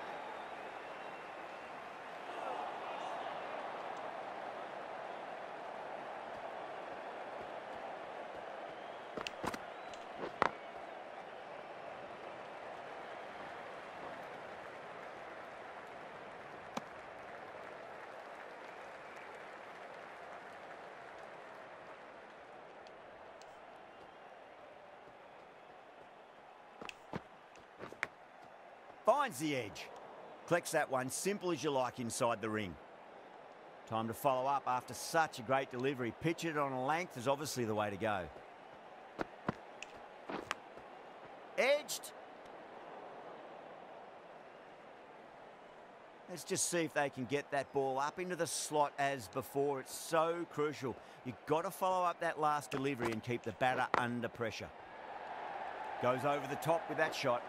Finds the edge. Collects that one, simple as you like inside the ring. Time to follow up after such a great delivery. Pitch it on a length is obviously the way to go. Edged. Let's just see if they can get that ball up into the slot as before. It's so crucial. You've got to follow up that last delivery and keep the batter under pressure. Goes over the top with that shot.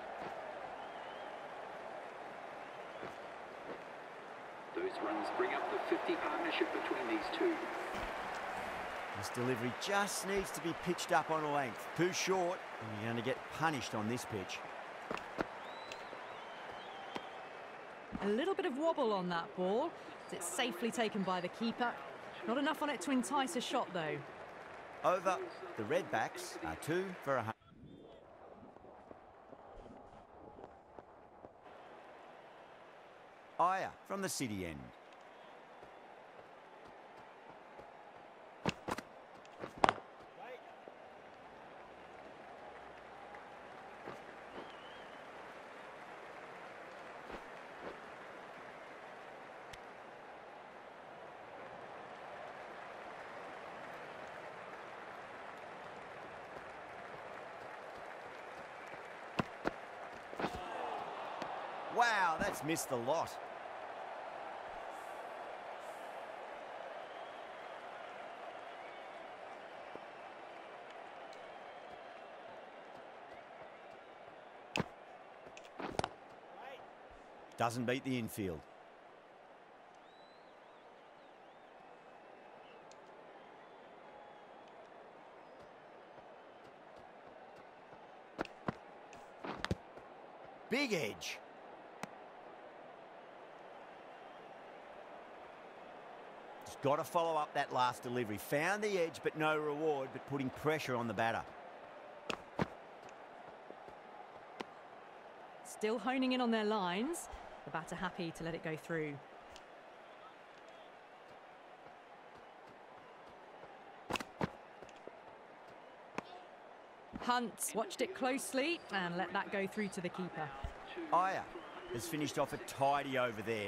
Those runs bring up the fifty partnership between these two. This delivery just needs to be pitched up on a length. Too short, and you're going to get punished on this pitch. A little bit of wobble on that ball. It's safely taken by the keeper. Not enough on it to entice a shot, though. Over. The Redbacks are two for a hundred. Iyer from the city end. Wow, that's missed the lot. Doesn't beat the infield. Big edge. Just got to follow up that last delivery. Found the edge, but no reward, but putting pressure on the batter. Still honing in on their lines. The batter happy to let it go through. Hunt watched it closely and let that go through to the keeper. Iyer has finished off a tidy over there.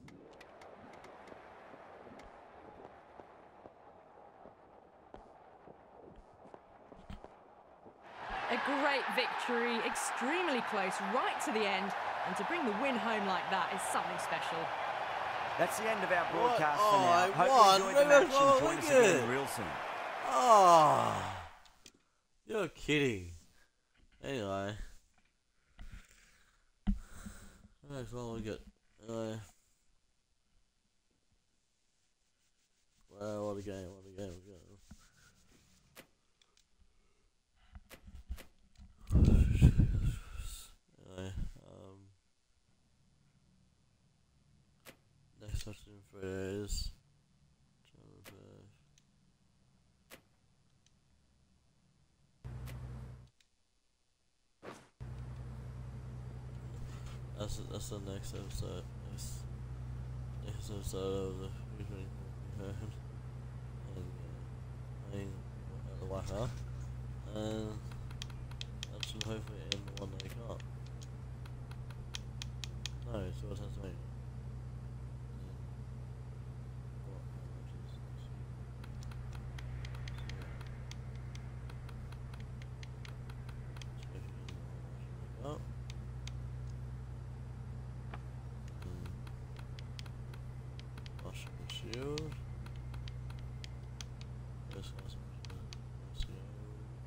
A great victory, extremely close, right to the end. And to bring the win home like that is something special. That's the end of our broadcast What? for Oh, now. I Hope won. you enjoyed the match and Oh, join us look at again it. real soon. Oh, you're kidding. Anyway. Next one we get. Anyway. Wow, what a game, what a game we got. Anyway, um, next question for is that's that's the next episode. Next, next episode of the Weekly Heard. And uh, I mean, at the Waka, and that should hopefully end the one they got. No, so what has to mean? Oh. Washington Shield. This has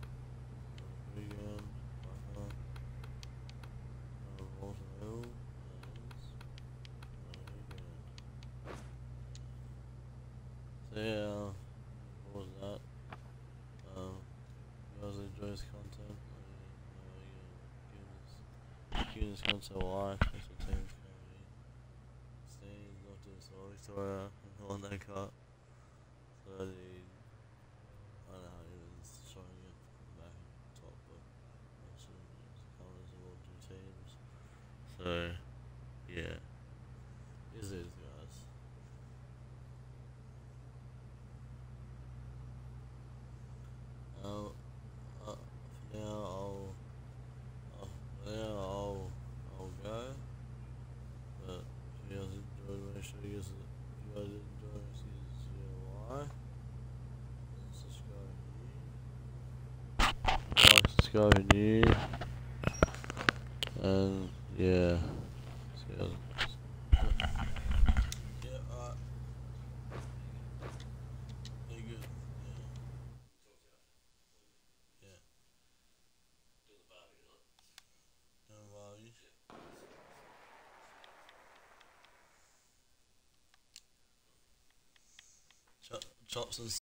you just going to watch special teams coming. Steve's not just all Victoria on that cut. So the I don't know how he was showing it from back top, but also colours of all two teams. So yeah, is these guys. Um, uh, for now I'll, uh, for now I'll, I'll go. But if you guys enjoyed, make sure you guys, if you guys did enjoy, please you why. Subscribe here. Like, subscribe here. And yeah. See you guys. Yeah, alright. Very good. Yeah. Yeah. Do the Barbie, right? Do the Barbie. Chop, chops and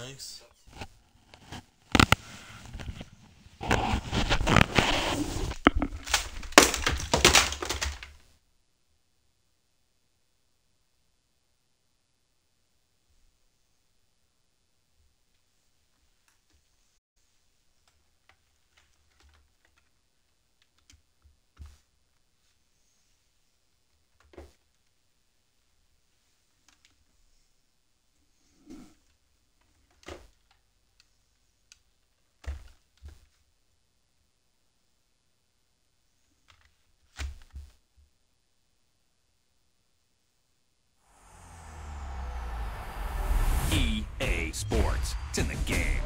Thanks. E A Sports. It's in the game.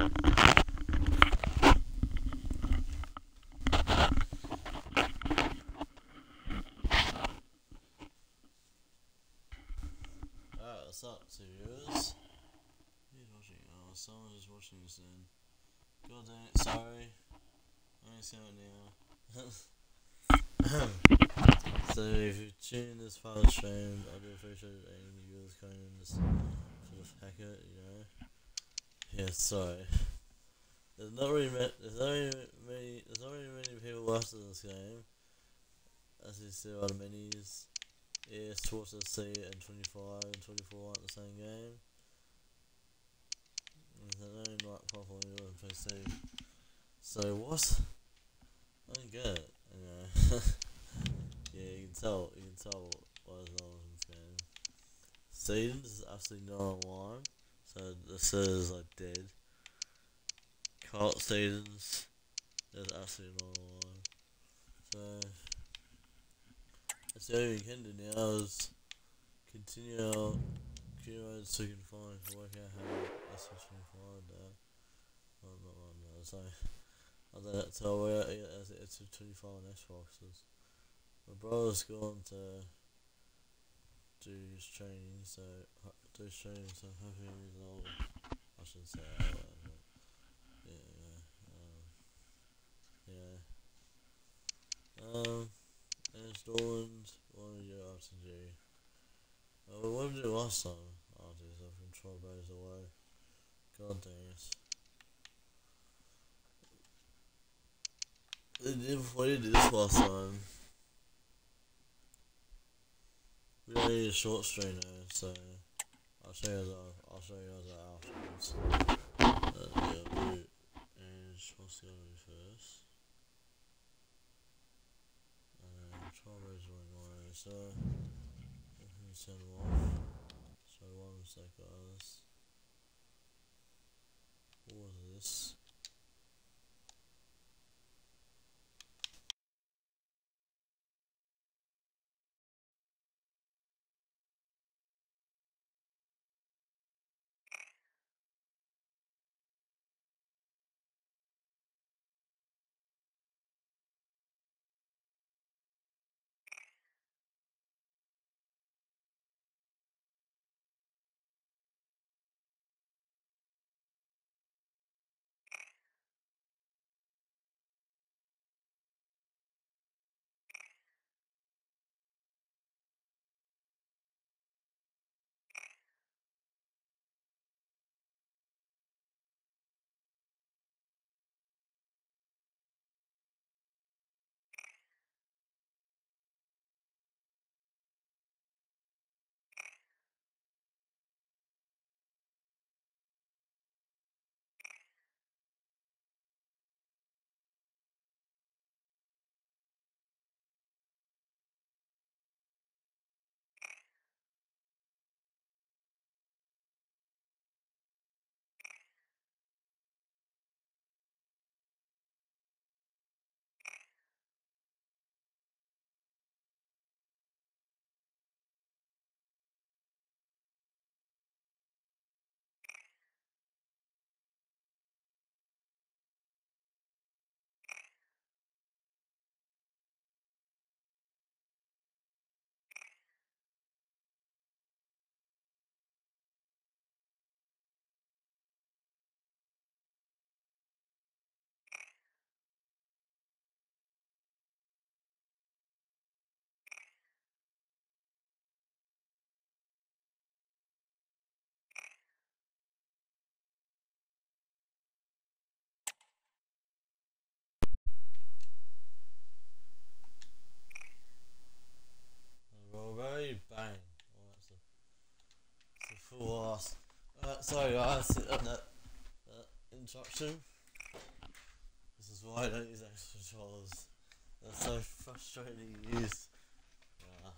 Alright, what's up, viewers? Who's watching? Oh, someone's just watching this then. God dang it, sorry. I ain't seen it now. So if you tune this far the stream, I do appreciate any of the viewers coming in this for the packet, you know. Yeah, sorry. There's not really ma there's not really many there's not really many people watching this game. As you see by the menus. Yeah, Sports F C and twenty-five and twenty-four aren't the same game. There's only not properly on P C. So what? I don't get it. Anyway. Yeah, you can tell you can tell what is wrong with this game. Seedings is absolutely not online. So the servers are dead. Cult Seedings is absolutely not online. So that's the only thing we can do now is continue our Q modes so we can find work out how S F twenty-five there. Oh, not right now, so I don't know, so we're at S F twenty-five on Xboxes. My brother's gone to do his training, so do his training, so hopefully he's old. I shouldn't say that, but yeah, yeah, um, yeah. Um, and it's Dorland, what did you do after G? Oh, what did we do last time? After this, I'm from twelve days away. God dang it. We did, we did this last time. We only need a short stream now, so I'll show you guys. I'll show you guys afterwards. Uh, yeah, we and what's going to be first? And twelve days away, so I'm gonna send them off. So one sec, guys. What was this? Alright, bang. Oh, that's a, that's a full ass. Uh, sorry guys, uh, that, that interruption. This is why I don't use extra controllers. They're so frustrating to use. Uh,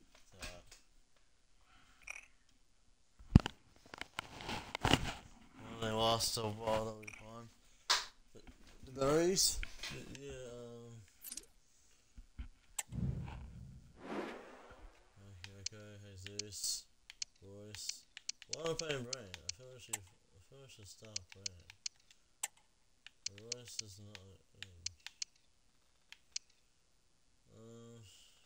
so, well, they last a while, that'll be fine. But the berries, yeah, um, okay, okay, Jesus, Royce. Why am I playing Brain? I feel like I should, I feel like I should start playing. The rest is not. Um.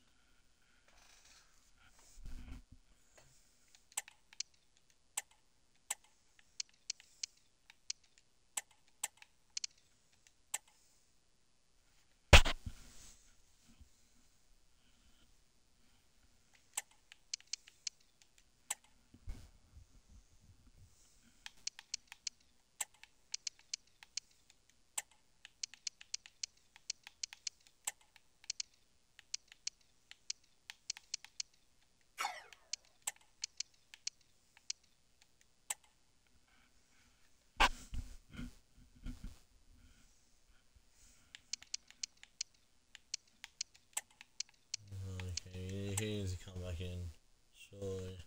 Okay, he needs to come back in, surely.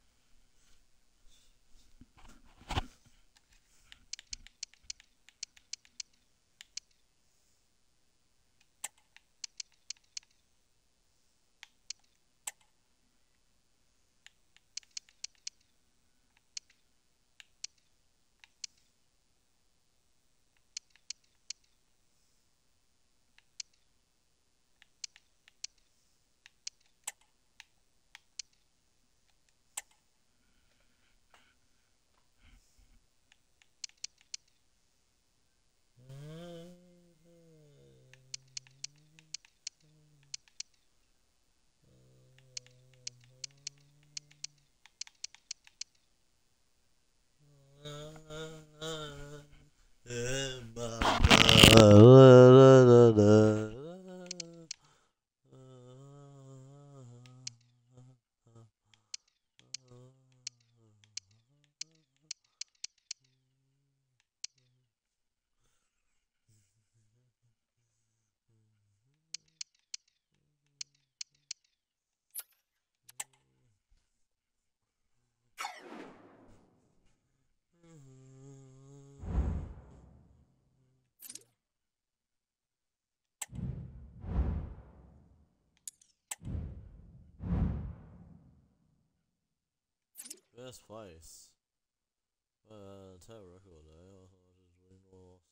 First place. Uh, terrible record there. I thought I just win or lost.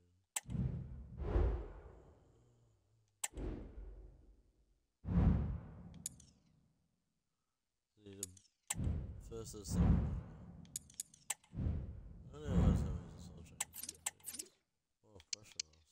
See the first or second. I don't know why it's having this all change. Oh, pressure loss.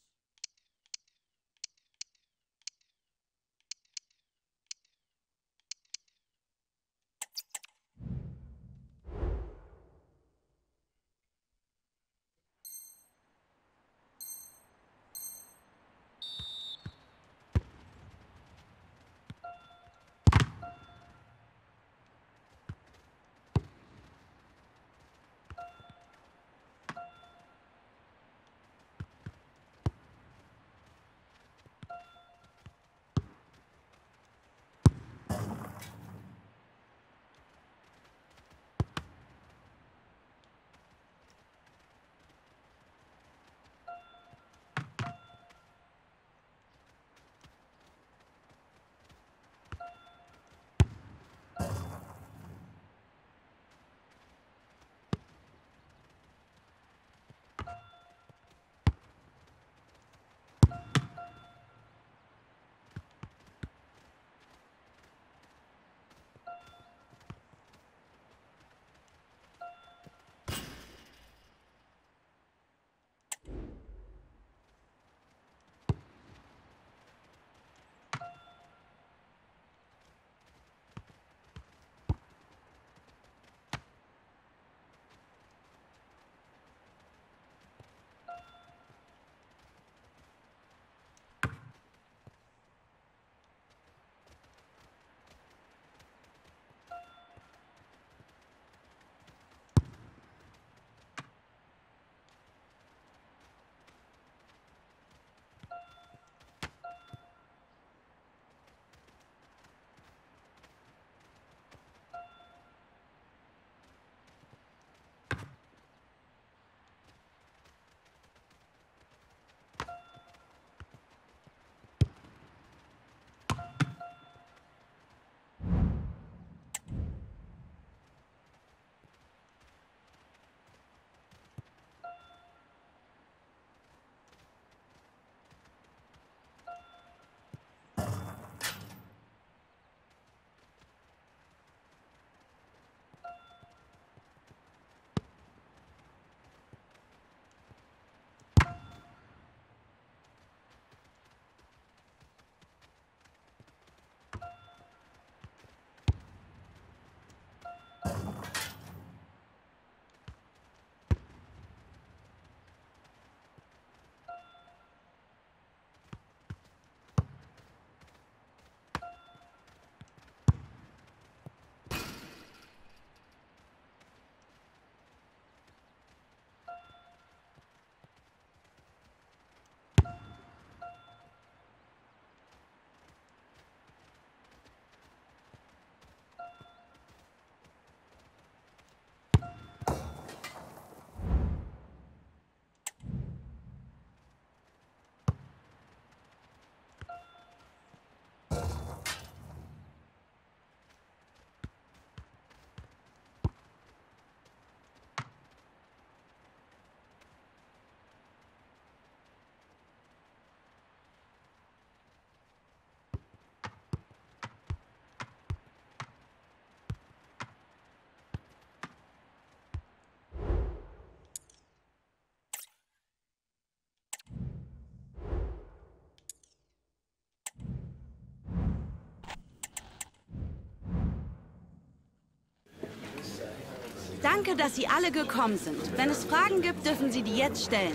Danke, dass Sie alle gekommen sind. Wenn es Fragen gibt, dürfen Sie die jetzt stellen.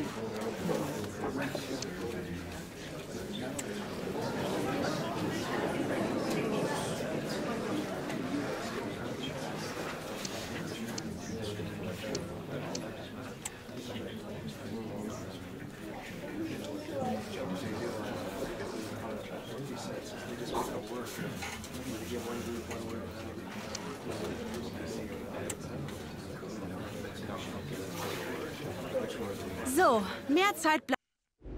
So, mehr Zeit bleibt.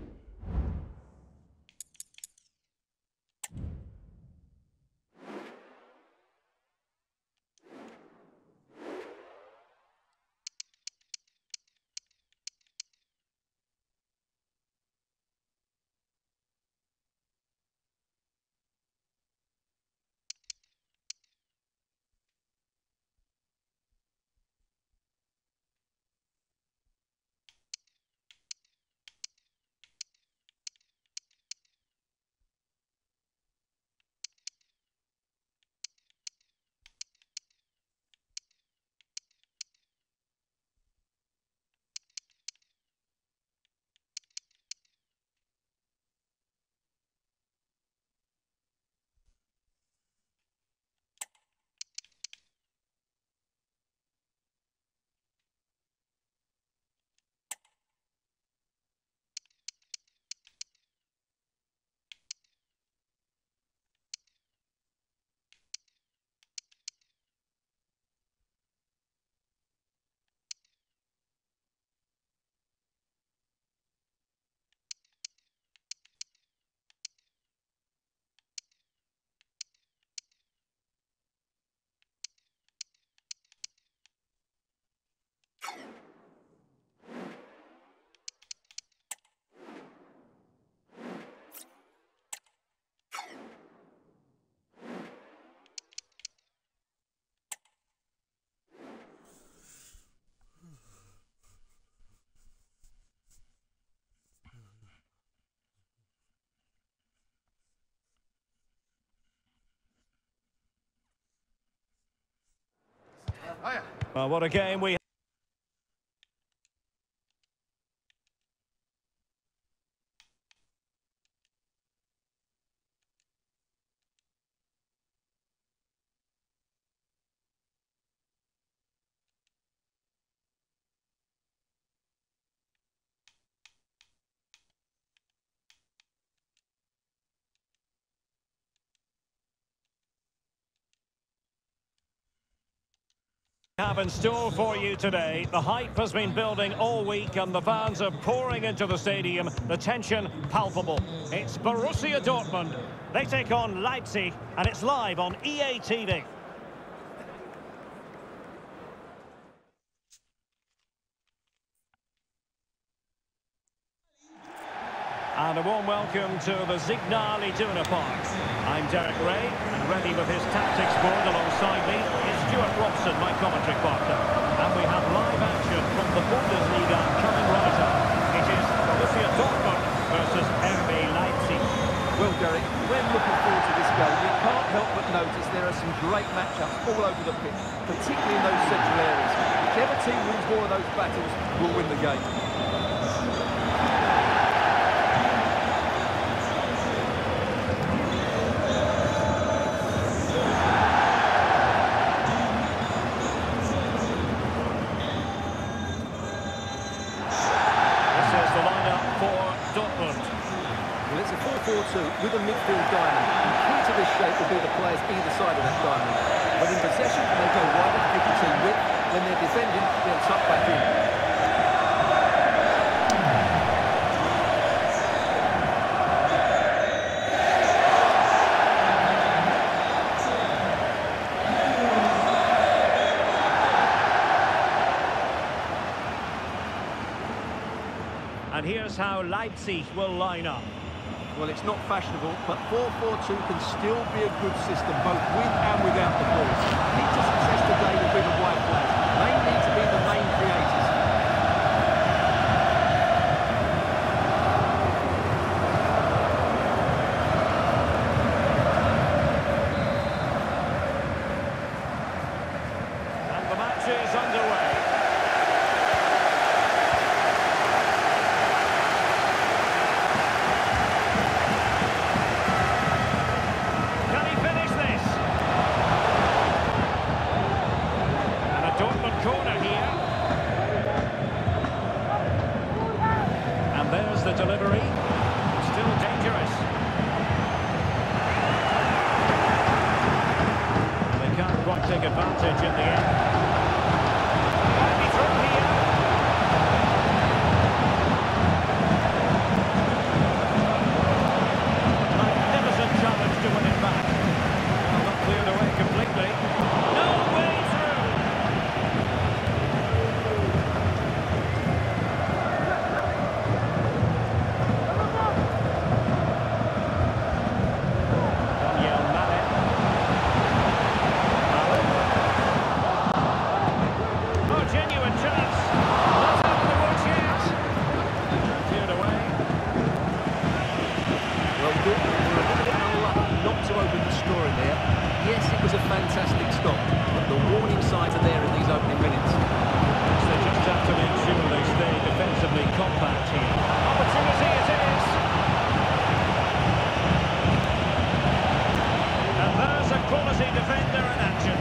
Well, what a game we have in store for you today. The hype has been building all week and the fans are pouring into the stadium. The tension palpable. It's Borussia Dortmund. They take on Leipzig and it's live on E A T V. And a warm welcome to the Signal Iduna Park. I'm Derek Ray, and ready with his tactics board alongside me is Stuart Robson, my commentary partner. And we have live action from the Bundesliga coming right up. It is Borussia Dortmund versus R B Leipzig. Well, Derek, when looking forward to this game, you can't help but notice there are some great matchups all over the pitch, particularly in those central areas. Whichever team wins more of those battles will win the game. With a midfield diamond, and key to this shape will be the players either side of that diamond. When in possession, they go wide with fifty-two width. When they're defending, they'll tuck back in. And here's how Leipzig will line up. Well, it's not fashionable, but four four two can still be a good system, both with and without the ball. Key to success today will be the wide players. They need to be the main creators. And the match is underway. take advantage in the end. Might be through here. Magnificent challenge to win it back. Well, not cleared away completely. No way through. Daniel Mane. Oh, genuine chance. Let's have the watch yet. Cleared away. Well, good. We're a bit unlucky not to open the scoring there. Yes, it was a fantastic stop, but the warning signs are there in these opening minutes. So they just have to make sure they stay defensively compact here. Opportunity it is. And there's a quality defender in action.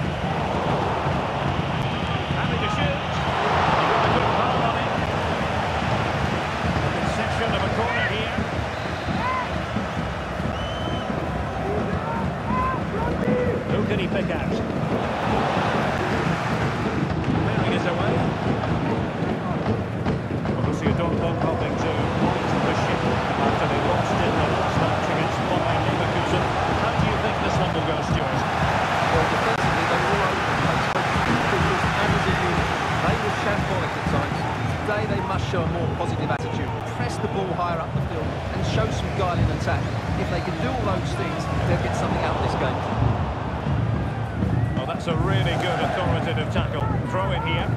Happy to shoot. He got a good foul on it. Concession of a corner here. Who can he pick out? Clearing is away. Borussia Dortmund hoping to point the ship after they lost in the last match against Bayer Leverkusen. How do you think this one will go, Stuart? Well, defensively, they were all over the place. Because and as a unit, they were shambolic at times. Today, they must show a more positive attitude, press the ball higher up the field, and show some guile in attack. If they can do all those things, they'll get something out of this game. Well, that's a really good authoritative tackle. Throw in here.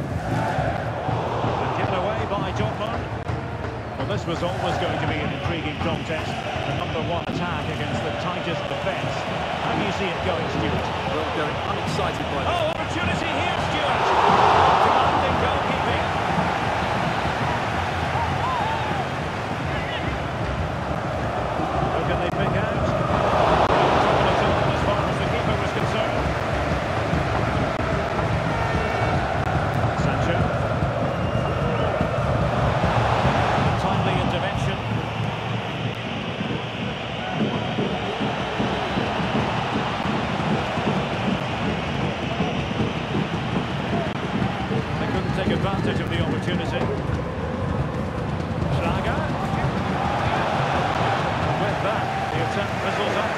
And given away by Dortmund. Well, this was always going to be an intriguing contest. The number one attack against the tightest defence. How do you see it going, Stuart? Well, Derek, I'm excited by this. Oh, opportunity here, Stuart! Commanding goalkeeping. Who can they pick out? As far as the keeper was concerned. Sancho. Timely intervention. They couldn't take advantage of the opportunity. Schlager. With that, the attack fizzles up.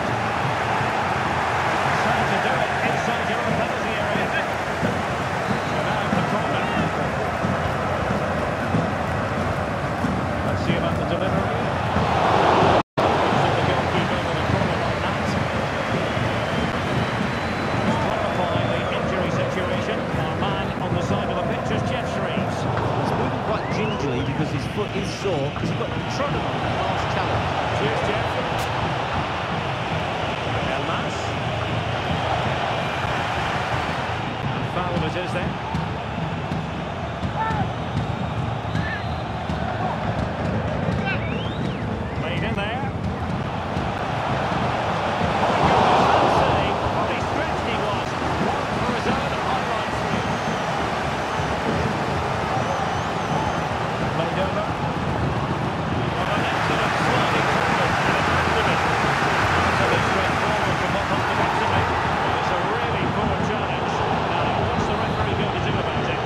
Trying to do it inside your own penalty area. So now in the corner. Let's see about the delivery. So the goalkeeper with a corner like that. Let's clarify the injury situation. Our man on the side of the pitch is Jeff Shreves. He's moving quite gingerly because his foot is sore. He's got trodden on that last challenge. Cheers, Jeff. Elmas. Foul it is then. Played in there. Save. What a stretched he was. One for his own highlight reel. Played over. On an excellent sliding tackle. That's a bit straightforward from what comes defensively. Well, it's a really poor challenge. Now, what's the referee going to do about it?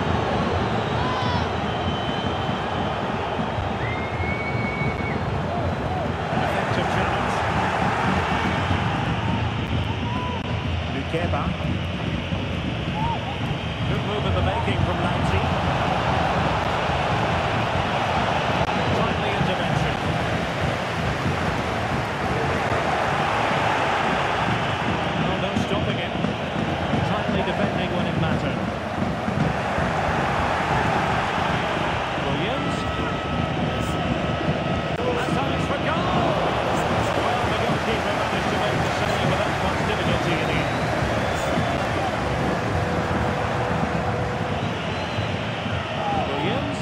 An effective challenge. Lukeba. Good move in the making from Lamptey. Timely intervention. Oh, no stopping him. Timely defending when it mattered. Williams. That's Alex for goal. Well, the goalkeeper managed to make the save without much difficulty in the end. Williams.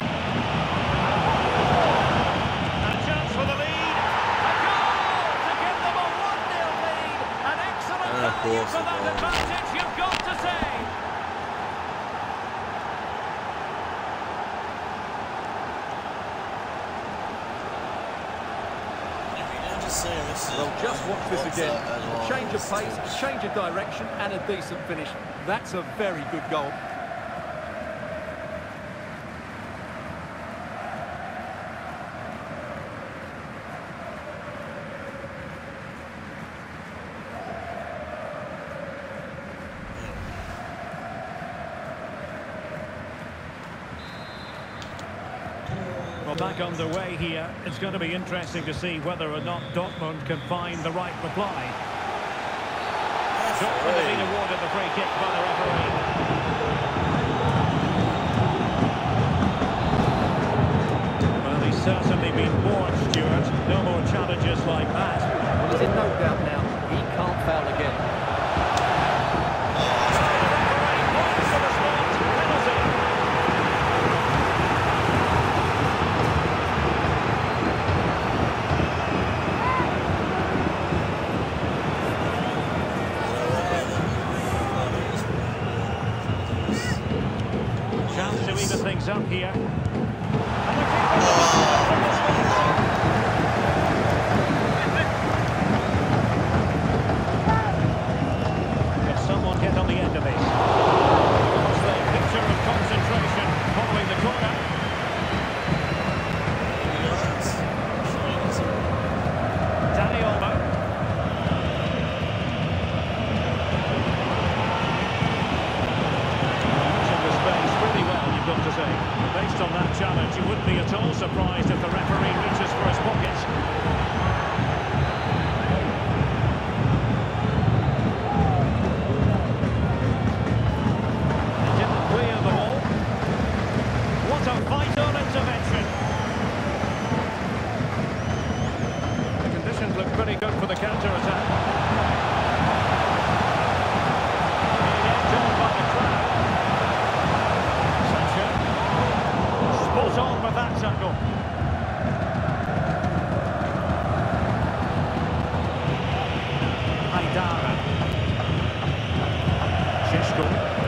And a chance for the lead. A goal to give them a one nil lead. An excellent And of value course for the that goal. advantage, you've got to say. If you don't just Well, just watch this again. A change of pace, a change of direction, and a decent finish. That's a very good goal. Well, back underway here. It's going to be interesting to see whether or not Dortmund can find the right reply. Dortmund have been awarded the free kick by the referee. Well, he's certainly been bored, Stuart. No more challenges like that. Well, he's in no doubt now. He can't foul again. Things up here. And Can someone get on the end of this? It's the picture of concentration following the corner. Danny Olmo. To say. Based on that challenge, you wouldn't be at all surprised if the referee reaches for his pockets. He didn't clear the ball. What a vital intervention. The conditions look pretty good for the counter-attack. On with that tackle. Haidara. Šeško.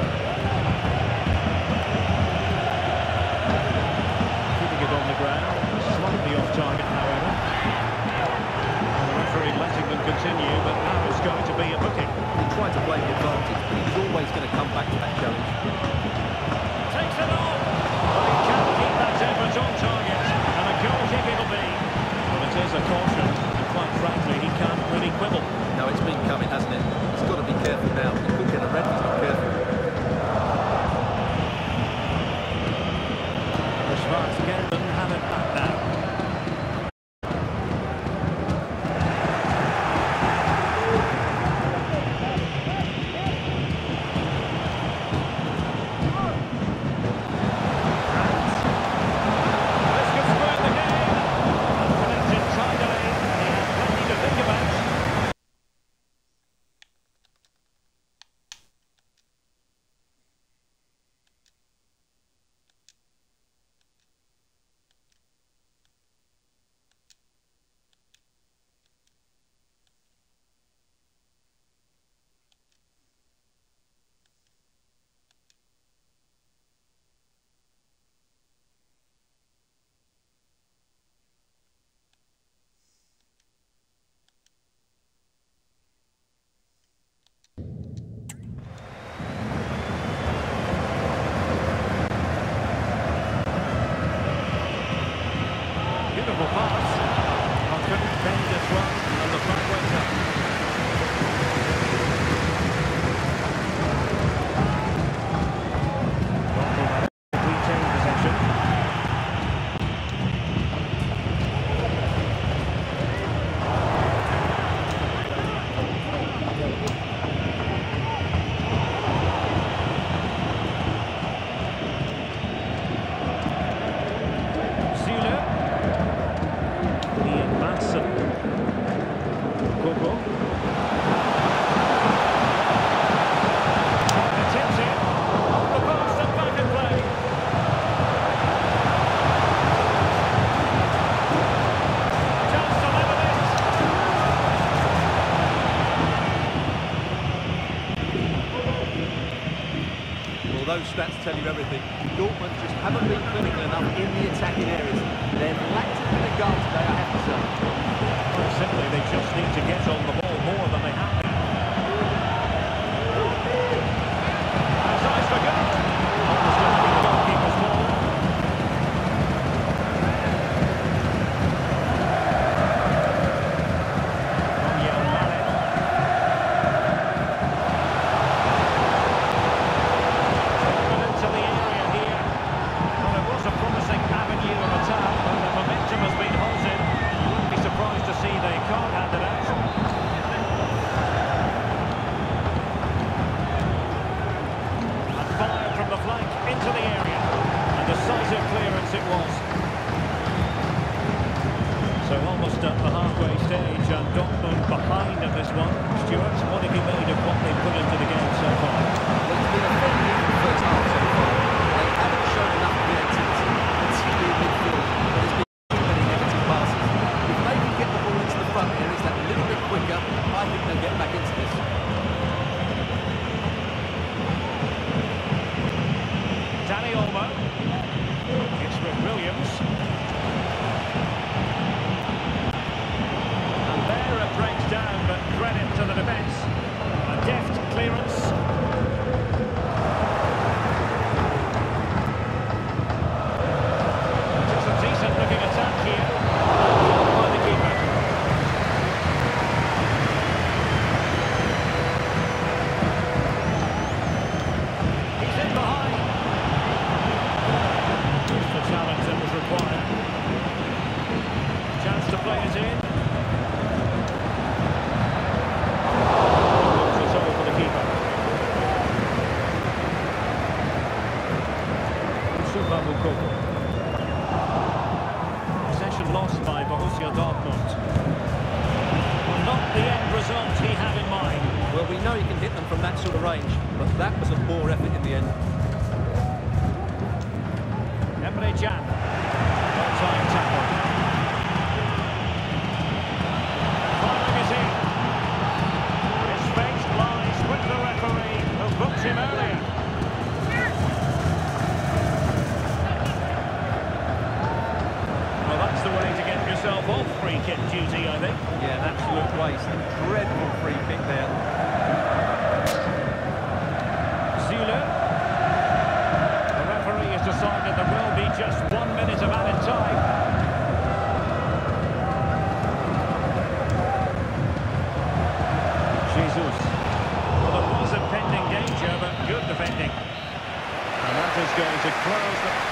Keeping it on the ground. Slightly off target, however. And the referee letting them continue, but now it's going to be a booking. He tried to play the advantage, but he's always going to come back to that challenge. Takes it on. It's on target, and a goal kick it'll be. Well, it is a caution, and quite frankly, he can't really quibble. No, it's been coming, hasn't it? He's got to be careful now. He could get a red, he's not careful. The Schwarzgelben have it back now. those stats tell you everything. Dortmund just haven't been clinical enough in the attacking areas. They've lacked it in the goal today, I have to say. simply they just need to get on the ball more than they have been. That's eyes for goal. Almost going to be the goalkeeper's ball. Romeo Malen. Taken into the area here. Well, it was a promising avenue of attack, but the momentum has been halted. You wouldn't be surprised to see they can't hand it out. And fired from the flank into the area. And decisive clearance it was. So almost at the halfway stage, and Dortmund behind at this one. Stuart, what have you made of what they've put into the game so far? Well, it's been a very even first half so far. They haven't shown enough reactivity, particularly in midfield. There's been too many negative passes. If they can get the ball into the front areas that little bit quicker, I think they'll get back into this. Danny Olmo. It's with Williams. And there it breaks down, but credit to the defence. A deft clearance. It's a decent looking attack here. Blocked by the keeper. He's in behind. Just the challenge that was required. Chance to play it in. It's over for the keeper. Super Mukoko. Possession lost by Borussia Dortmund. Well, not the end result he had in mind. Well, we know he can hit them from that sort of range, but that was a poor effort in the end. Emre Can. Well-timed tackle. Firing it in. His face lies with the referee who booked him earlier. Well, that's the way to get yourself off free kick duty, I think. Yeah, an absolute waste. Dreadful free kick there. Zulu. The referee has decided there will be just one minute of added time. Jesus. Well, there was impending danger, but good defending. And that is going to close the...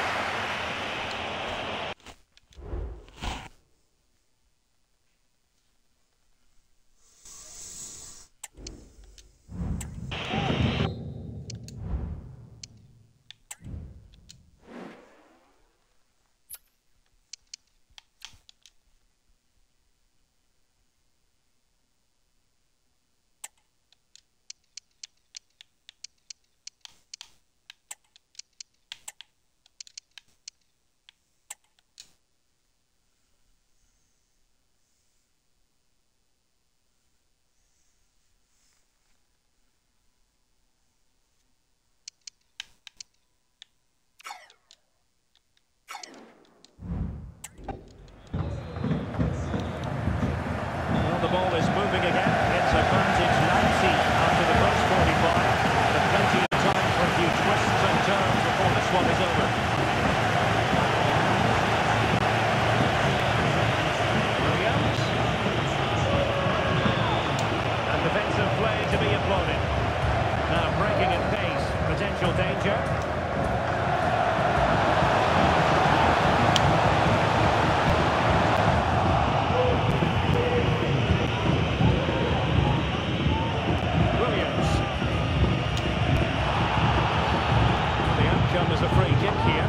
The ball is moving again. It's advantage Leipzig after the first forty-five. But plenty of time for a few twists and turns before this one is over. Williams. And defensive play to be applauded. Now breaking at pace. Potential danger. As a free kick here.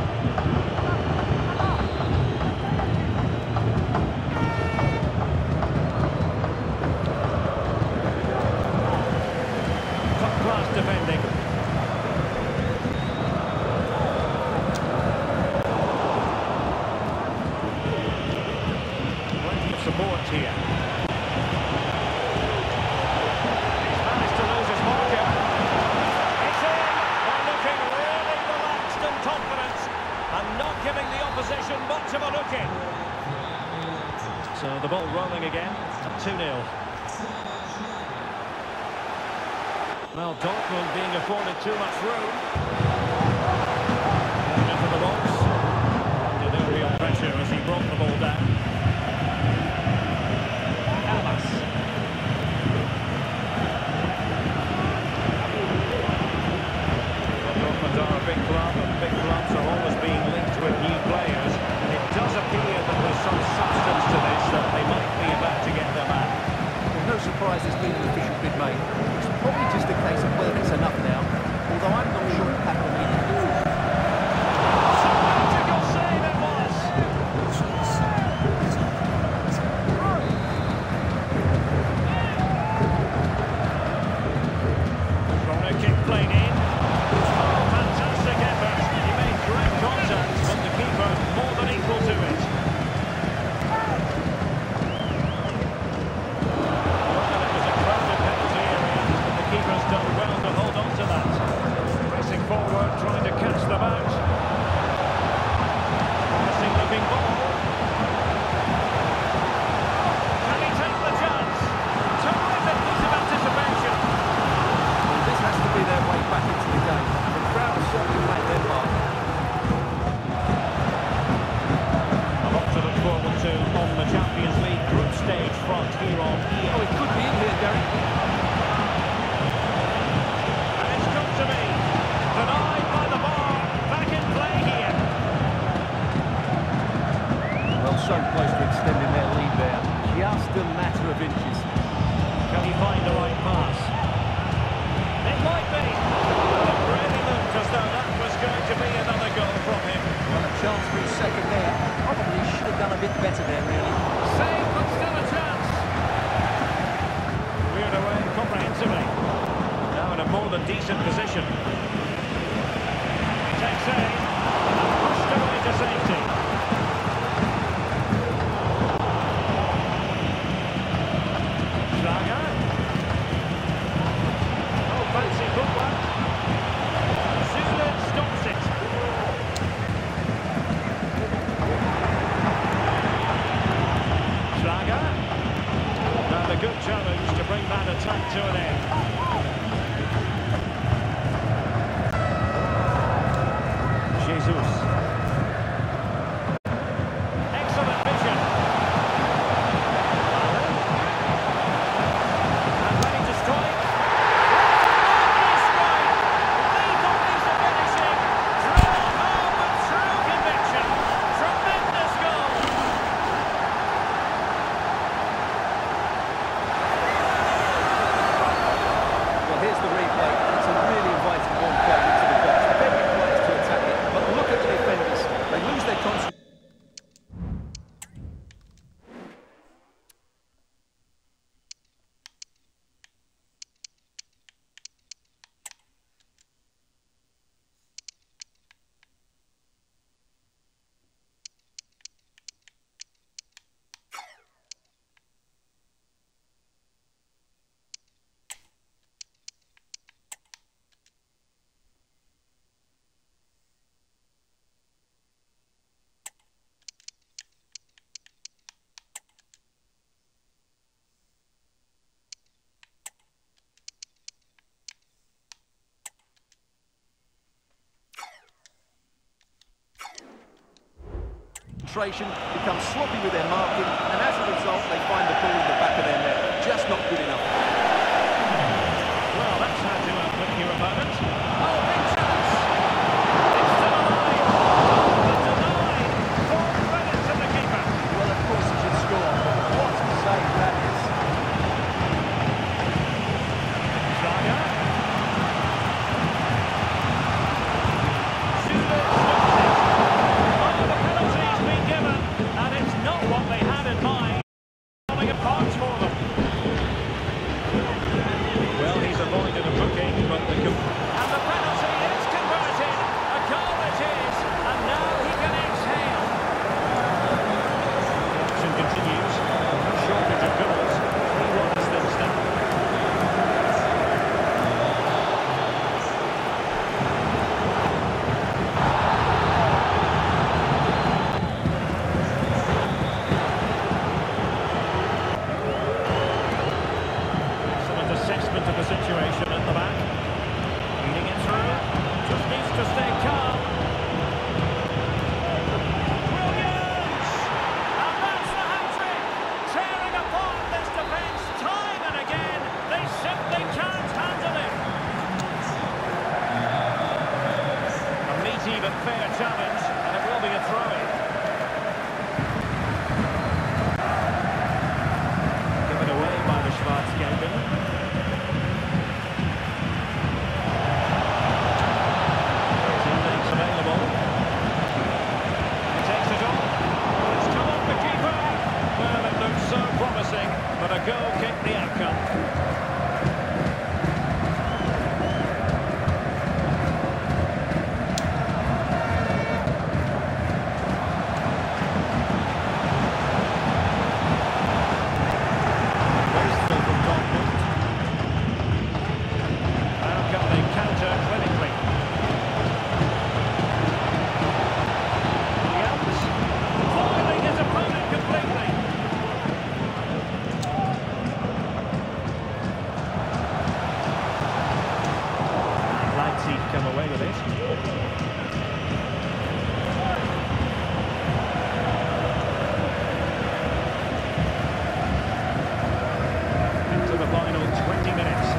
Top class defending. Plenty of support here. He's managed to lose his marker. It's in. They're looking really relaxed and confident and not giving the opposition much of a look in. So the ball rolls. two nil. Well, Dortmund being afforded too much room. Down into the box. Under no real pressure as he brought the ball down. Elmas. Well, Dortmund are a big club, and big clubs are always being linked with new players. It does appear that there's some substance to this, that they might be about to get their man. Well, no surprise there's been an official bid made. It's probably just a case of whether it's enough now, although I'm not sure it happened immediately. Tactical save it was! Corner kick played in. Oh, fantastic effort. He made great contact, but the keeper more than equal to it. Keeper's done well to hold on to that. Pressing forward, trying to catch them out. Pressing looking ball. Can he take the chance? Terrific piece of anticipation. Well, this has to be their way back into the game. The crowd has certainly played their part. A lot to look forward to on the Champions League group stage front here on E A. Oh, it could be in here, Derek. Denied by the bar, back in play here. Well, so close to extending their lead there. Just a matter of inches. Can he find the right pass? It might be. It really looked as though that was going to be another goal from him. Well, a chance for his second there. Probably should have done a bit better there, really. Save, but still a chance. Cleared away comprehensively. Now in a more than decent position. Takes aim and pushed away to safety. Schlager. Oh, fancy footwork. Zule stops it. Schlager. And a good challenge to bring that attack to an end. Jesus. Excellent vision. And ready to strike. Strike! Lethal piece of finishing. Drill home with true conviction. Tremendous goal. Well, here's the replay. It's a really inviting ball played into the box. Very players to attack it, but look at the defenders. They lose their concentration. Become sloppy with their marking, and as a result, they find the ball in the back of their net. Just not good enough. Well, that's how to outwit your opponent. Oh, big chance! It's still alive! But denied! Full credit to the keeper. Well, of course he should score, but what a save that is. Schlager. Zule stops it. Oh, the penalty's been given, and it's not what they had in mind. Falling apart for them. Well, he's avoided a booking, but the... And the penalty is converted. A goal it is, and now he can exhale. Action continues. No shortage of goals. three one is still standing. of the situation at the back. Feeding it through. Just needs to stay calm. Williams! And that's the hat-trick! Tearing apart this defence time and again. They simply can't handle it. A meaty but fair challenge, and it will be a throw-in. Given away by the Schwarzgelben. Teammates available. He takes it on. It's come off the keeper. Well, it looks so promising, but a goal kicked the outcome. Come away with it. Into the final twenty minutes.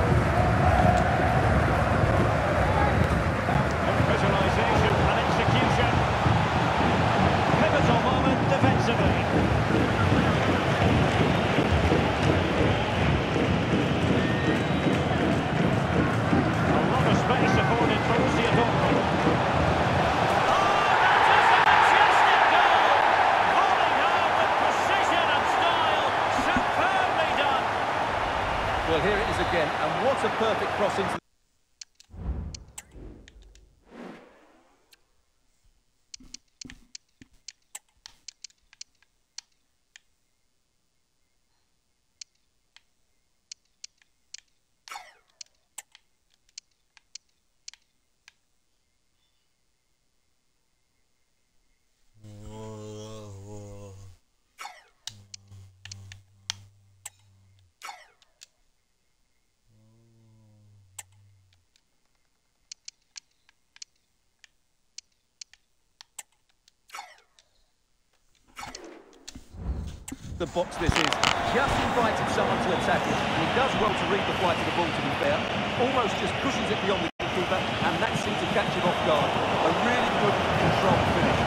Visualisation and execution. Pivotal moment defensively. Well, here it is again, and what a perfect cross into the... the box this is. Just invited someone to attack it, and he does well to read the flight of the ball, to be fair. Almost just pushes it beyond the keeper, and that seemed to catch him off guard. A really good controlled finish.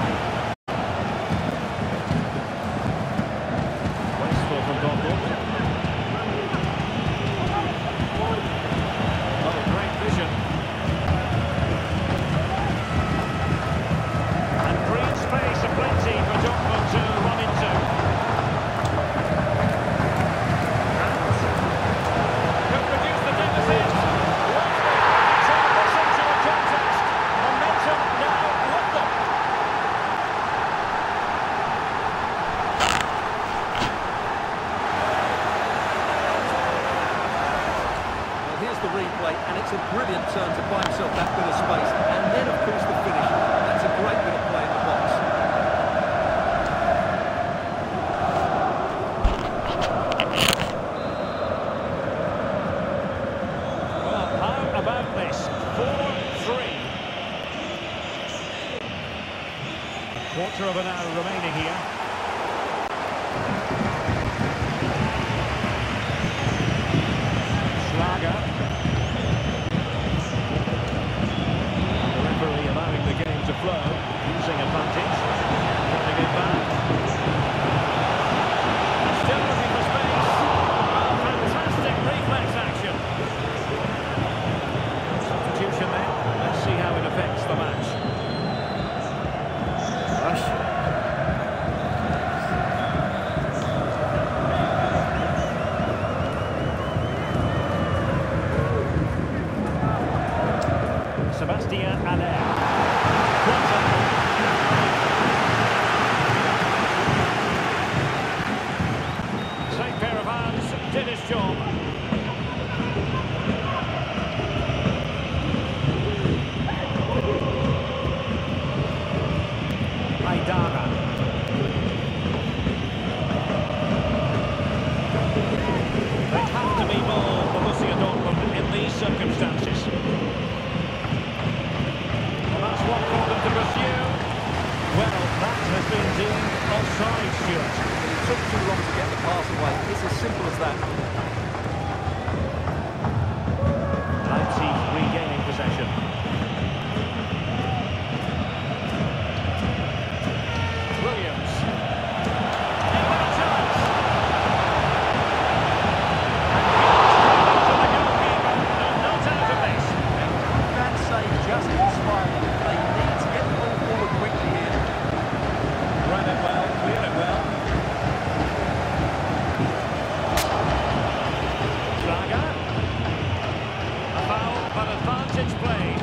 Wasteful from Dortmund. Oh, great vision. And green space aplenty for Dortmund to run into. And it's a brilliant turn to buy himself that bit of space, and then of course the finish. That's a great bit of play in the box. Well, how about this? four three. A quarter of an hour remaining here. Schlager. To flow, using advantage, putting it back. Still looking for space. Oh, fantastic reflex action. Substitution there. Let's see how it affects the match. Rush. but advantage play.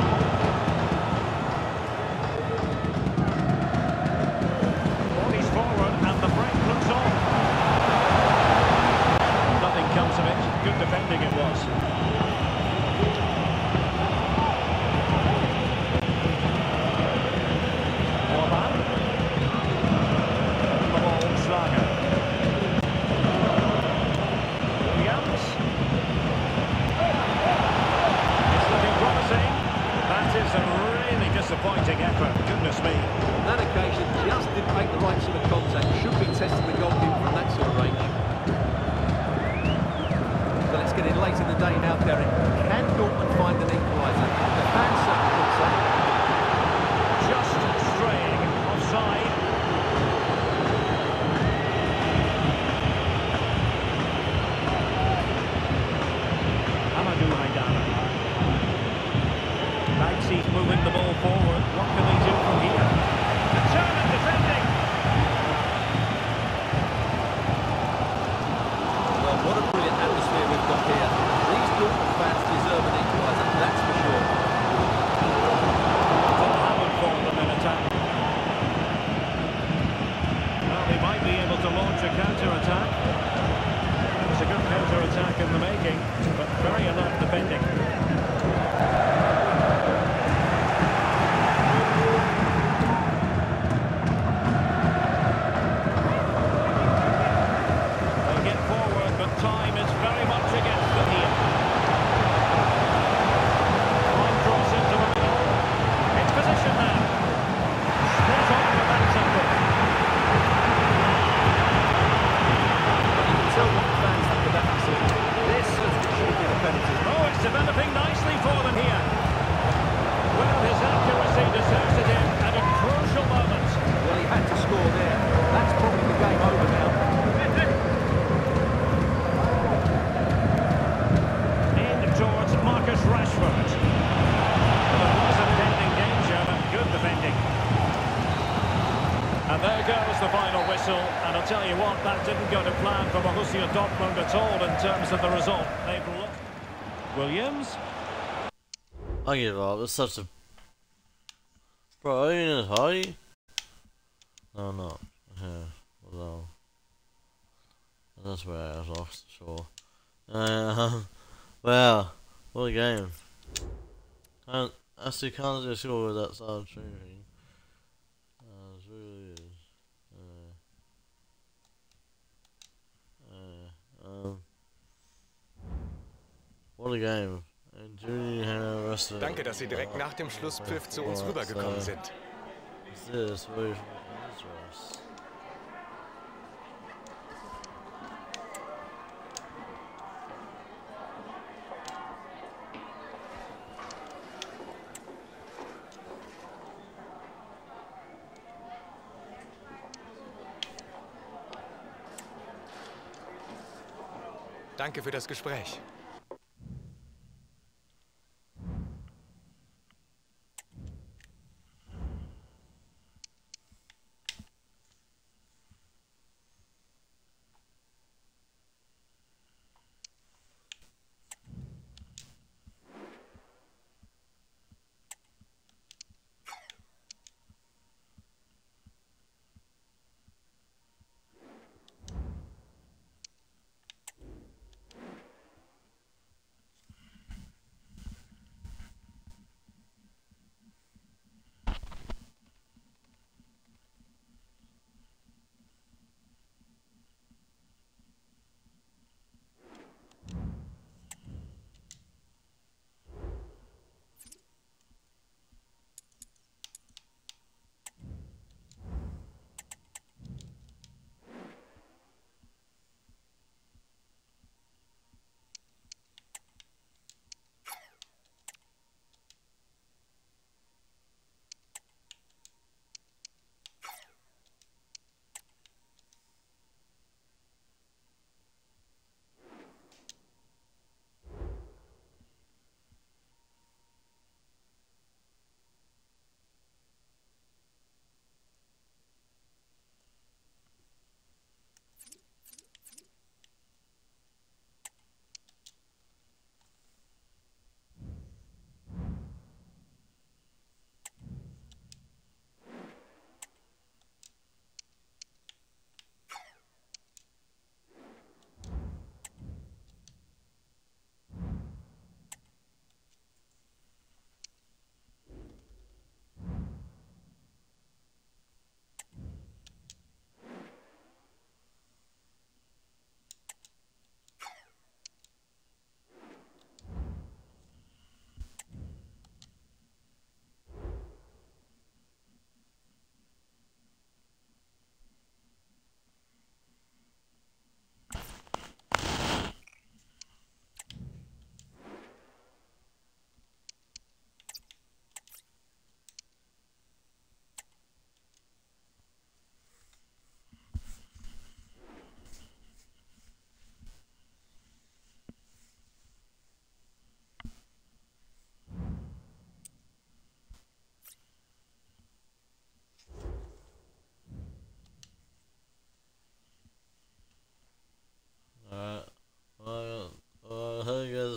Bodies forward and the break looks on. Nothing comes of it. Good defending it was. Orban. The ball, Schlager. Williams. It's looking promising. That is a really disappointing effort. Goodness me. On that occasion, just didn't make the right sort of contact. Should be testing the goalkeeper from that sort of range. So let's get in late in the day now, Derek. Can Dortmund find an equaliser? The fans certainly think so. Just straying offside. Amadou Haidara. Leipzig moving the ball forward. What can they do from here? Determined defending. Well, what a brilliant atmosphere we've got here. These Dortmund fans deserve an equaliser, that's for sure. Didn't happen for them in attack. Well, they might be able to launch a counter-attack. It was a good counter-attack in the making, but very alert defending. They get forward, but time is very much against them here. Line cross into the middle. It's position now. Spot on with that temple. But you can tell what the fans think of that decision. This should be a penalty. Oh, it's developing nicely for them here. Well, his accuracy deserted him at a crucial moment. Well, he had to score there. That's probably the game over now. In towards Marcus Rashford. Well, it was impending danger, but good defending. And there goes the final whistle. And I'll tell you what, that didn't go to plan for Borussia Dortmund at all in terms of the result. They've looked. Williams. I give up. It's such a. Bro, I mean, it's high. No, not. Yeah, well, no. That's where I was off, sure. Uh, well, what a game. Can't, actually can't just score with that side of shooting. Uh, it really is. Uh, uh, um, what a game. And Juni had rest of Danke, dass Sie direkt nach dem Schlusspfiff zu uns rübergekommen sind. This is very dangerous. Danke für das Gespräch.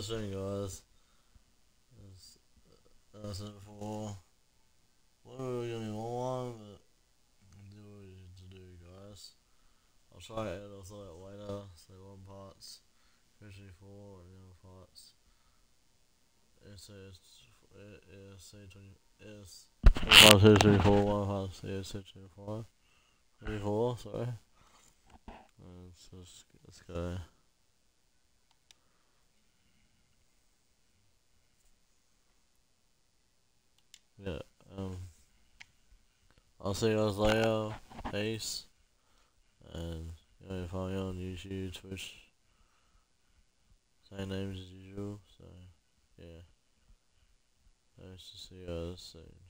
soon, guys. That's, that's it for. What are we gonna be on, but do what we need to do, guys. I'll try to edit also that later. So one parts, especially four, and the other parts. It's it's it's C twenty it's one two three four one five six six two five three four. Sorry. Let's just let's go. Yeah. Um. I'll see you guys later. Peace. And you know, find me on YouTube, Twitch. Same names as usual. So yeah. Nice to see you guys soon.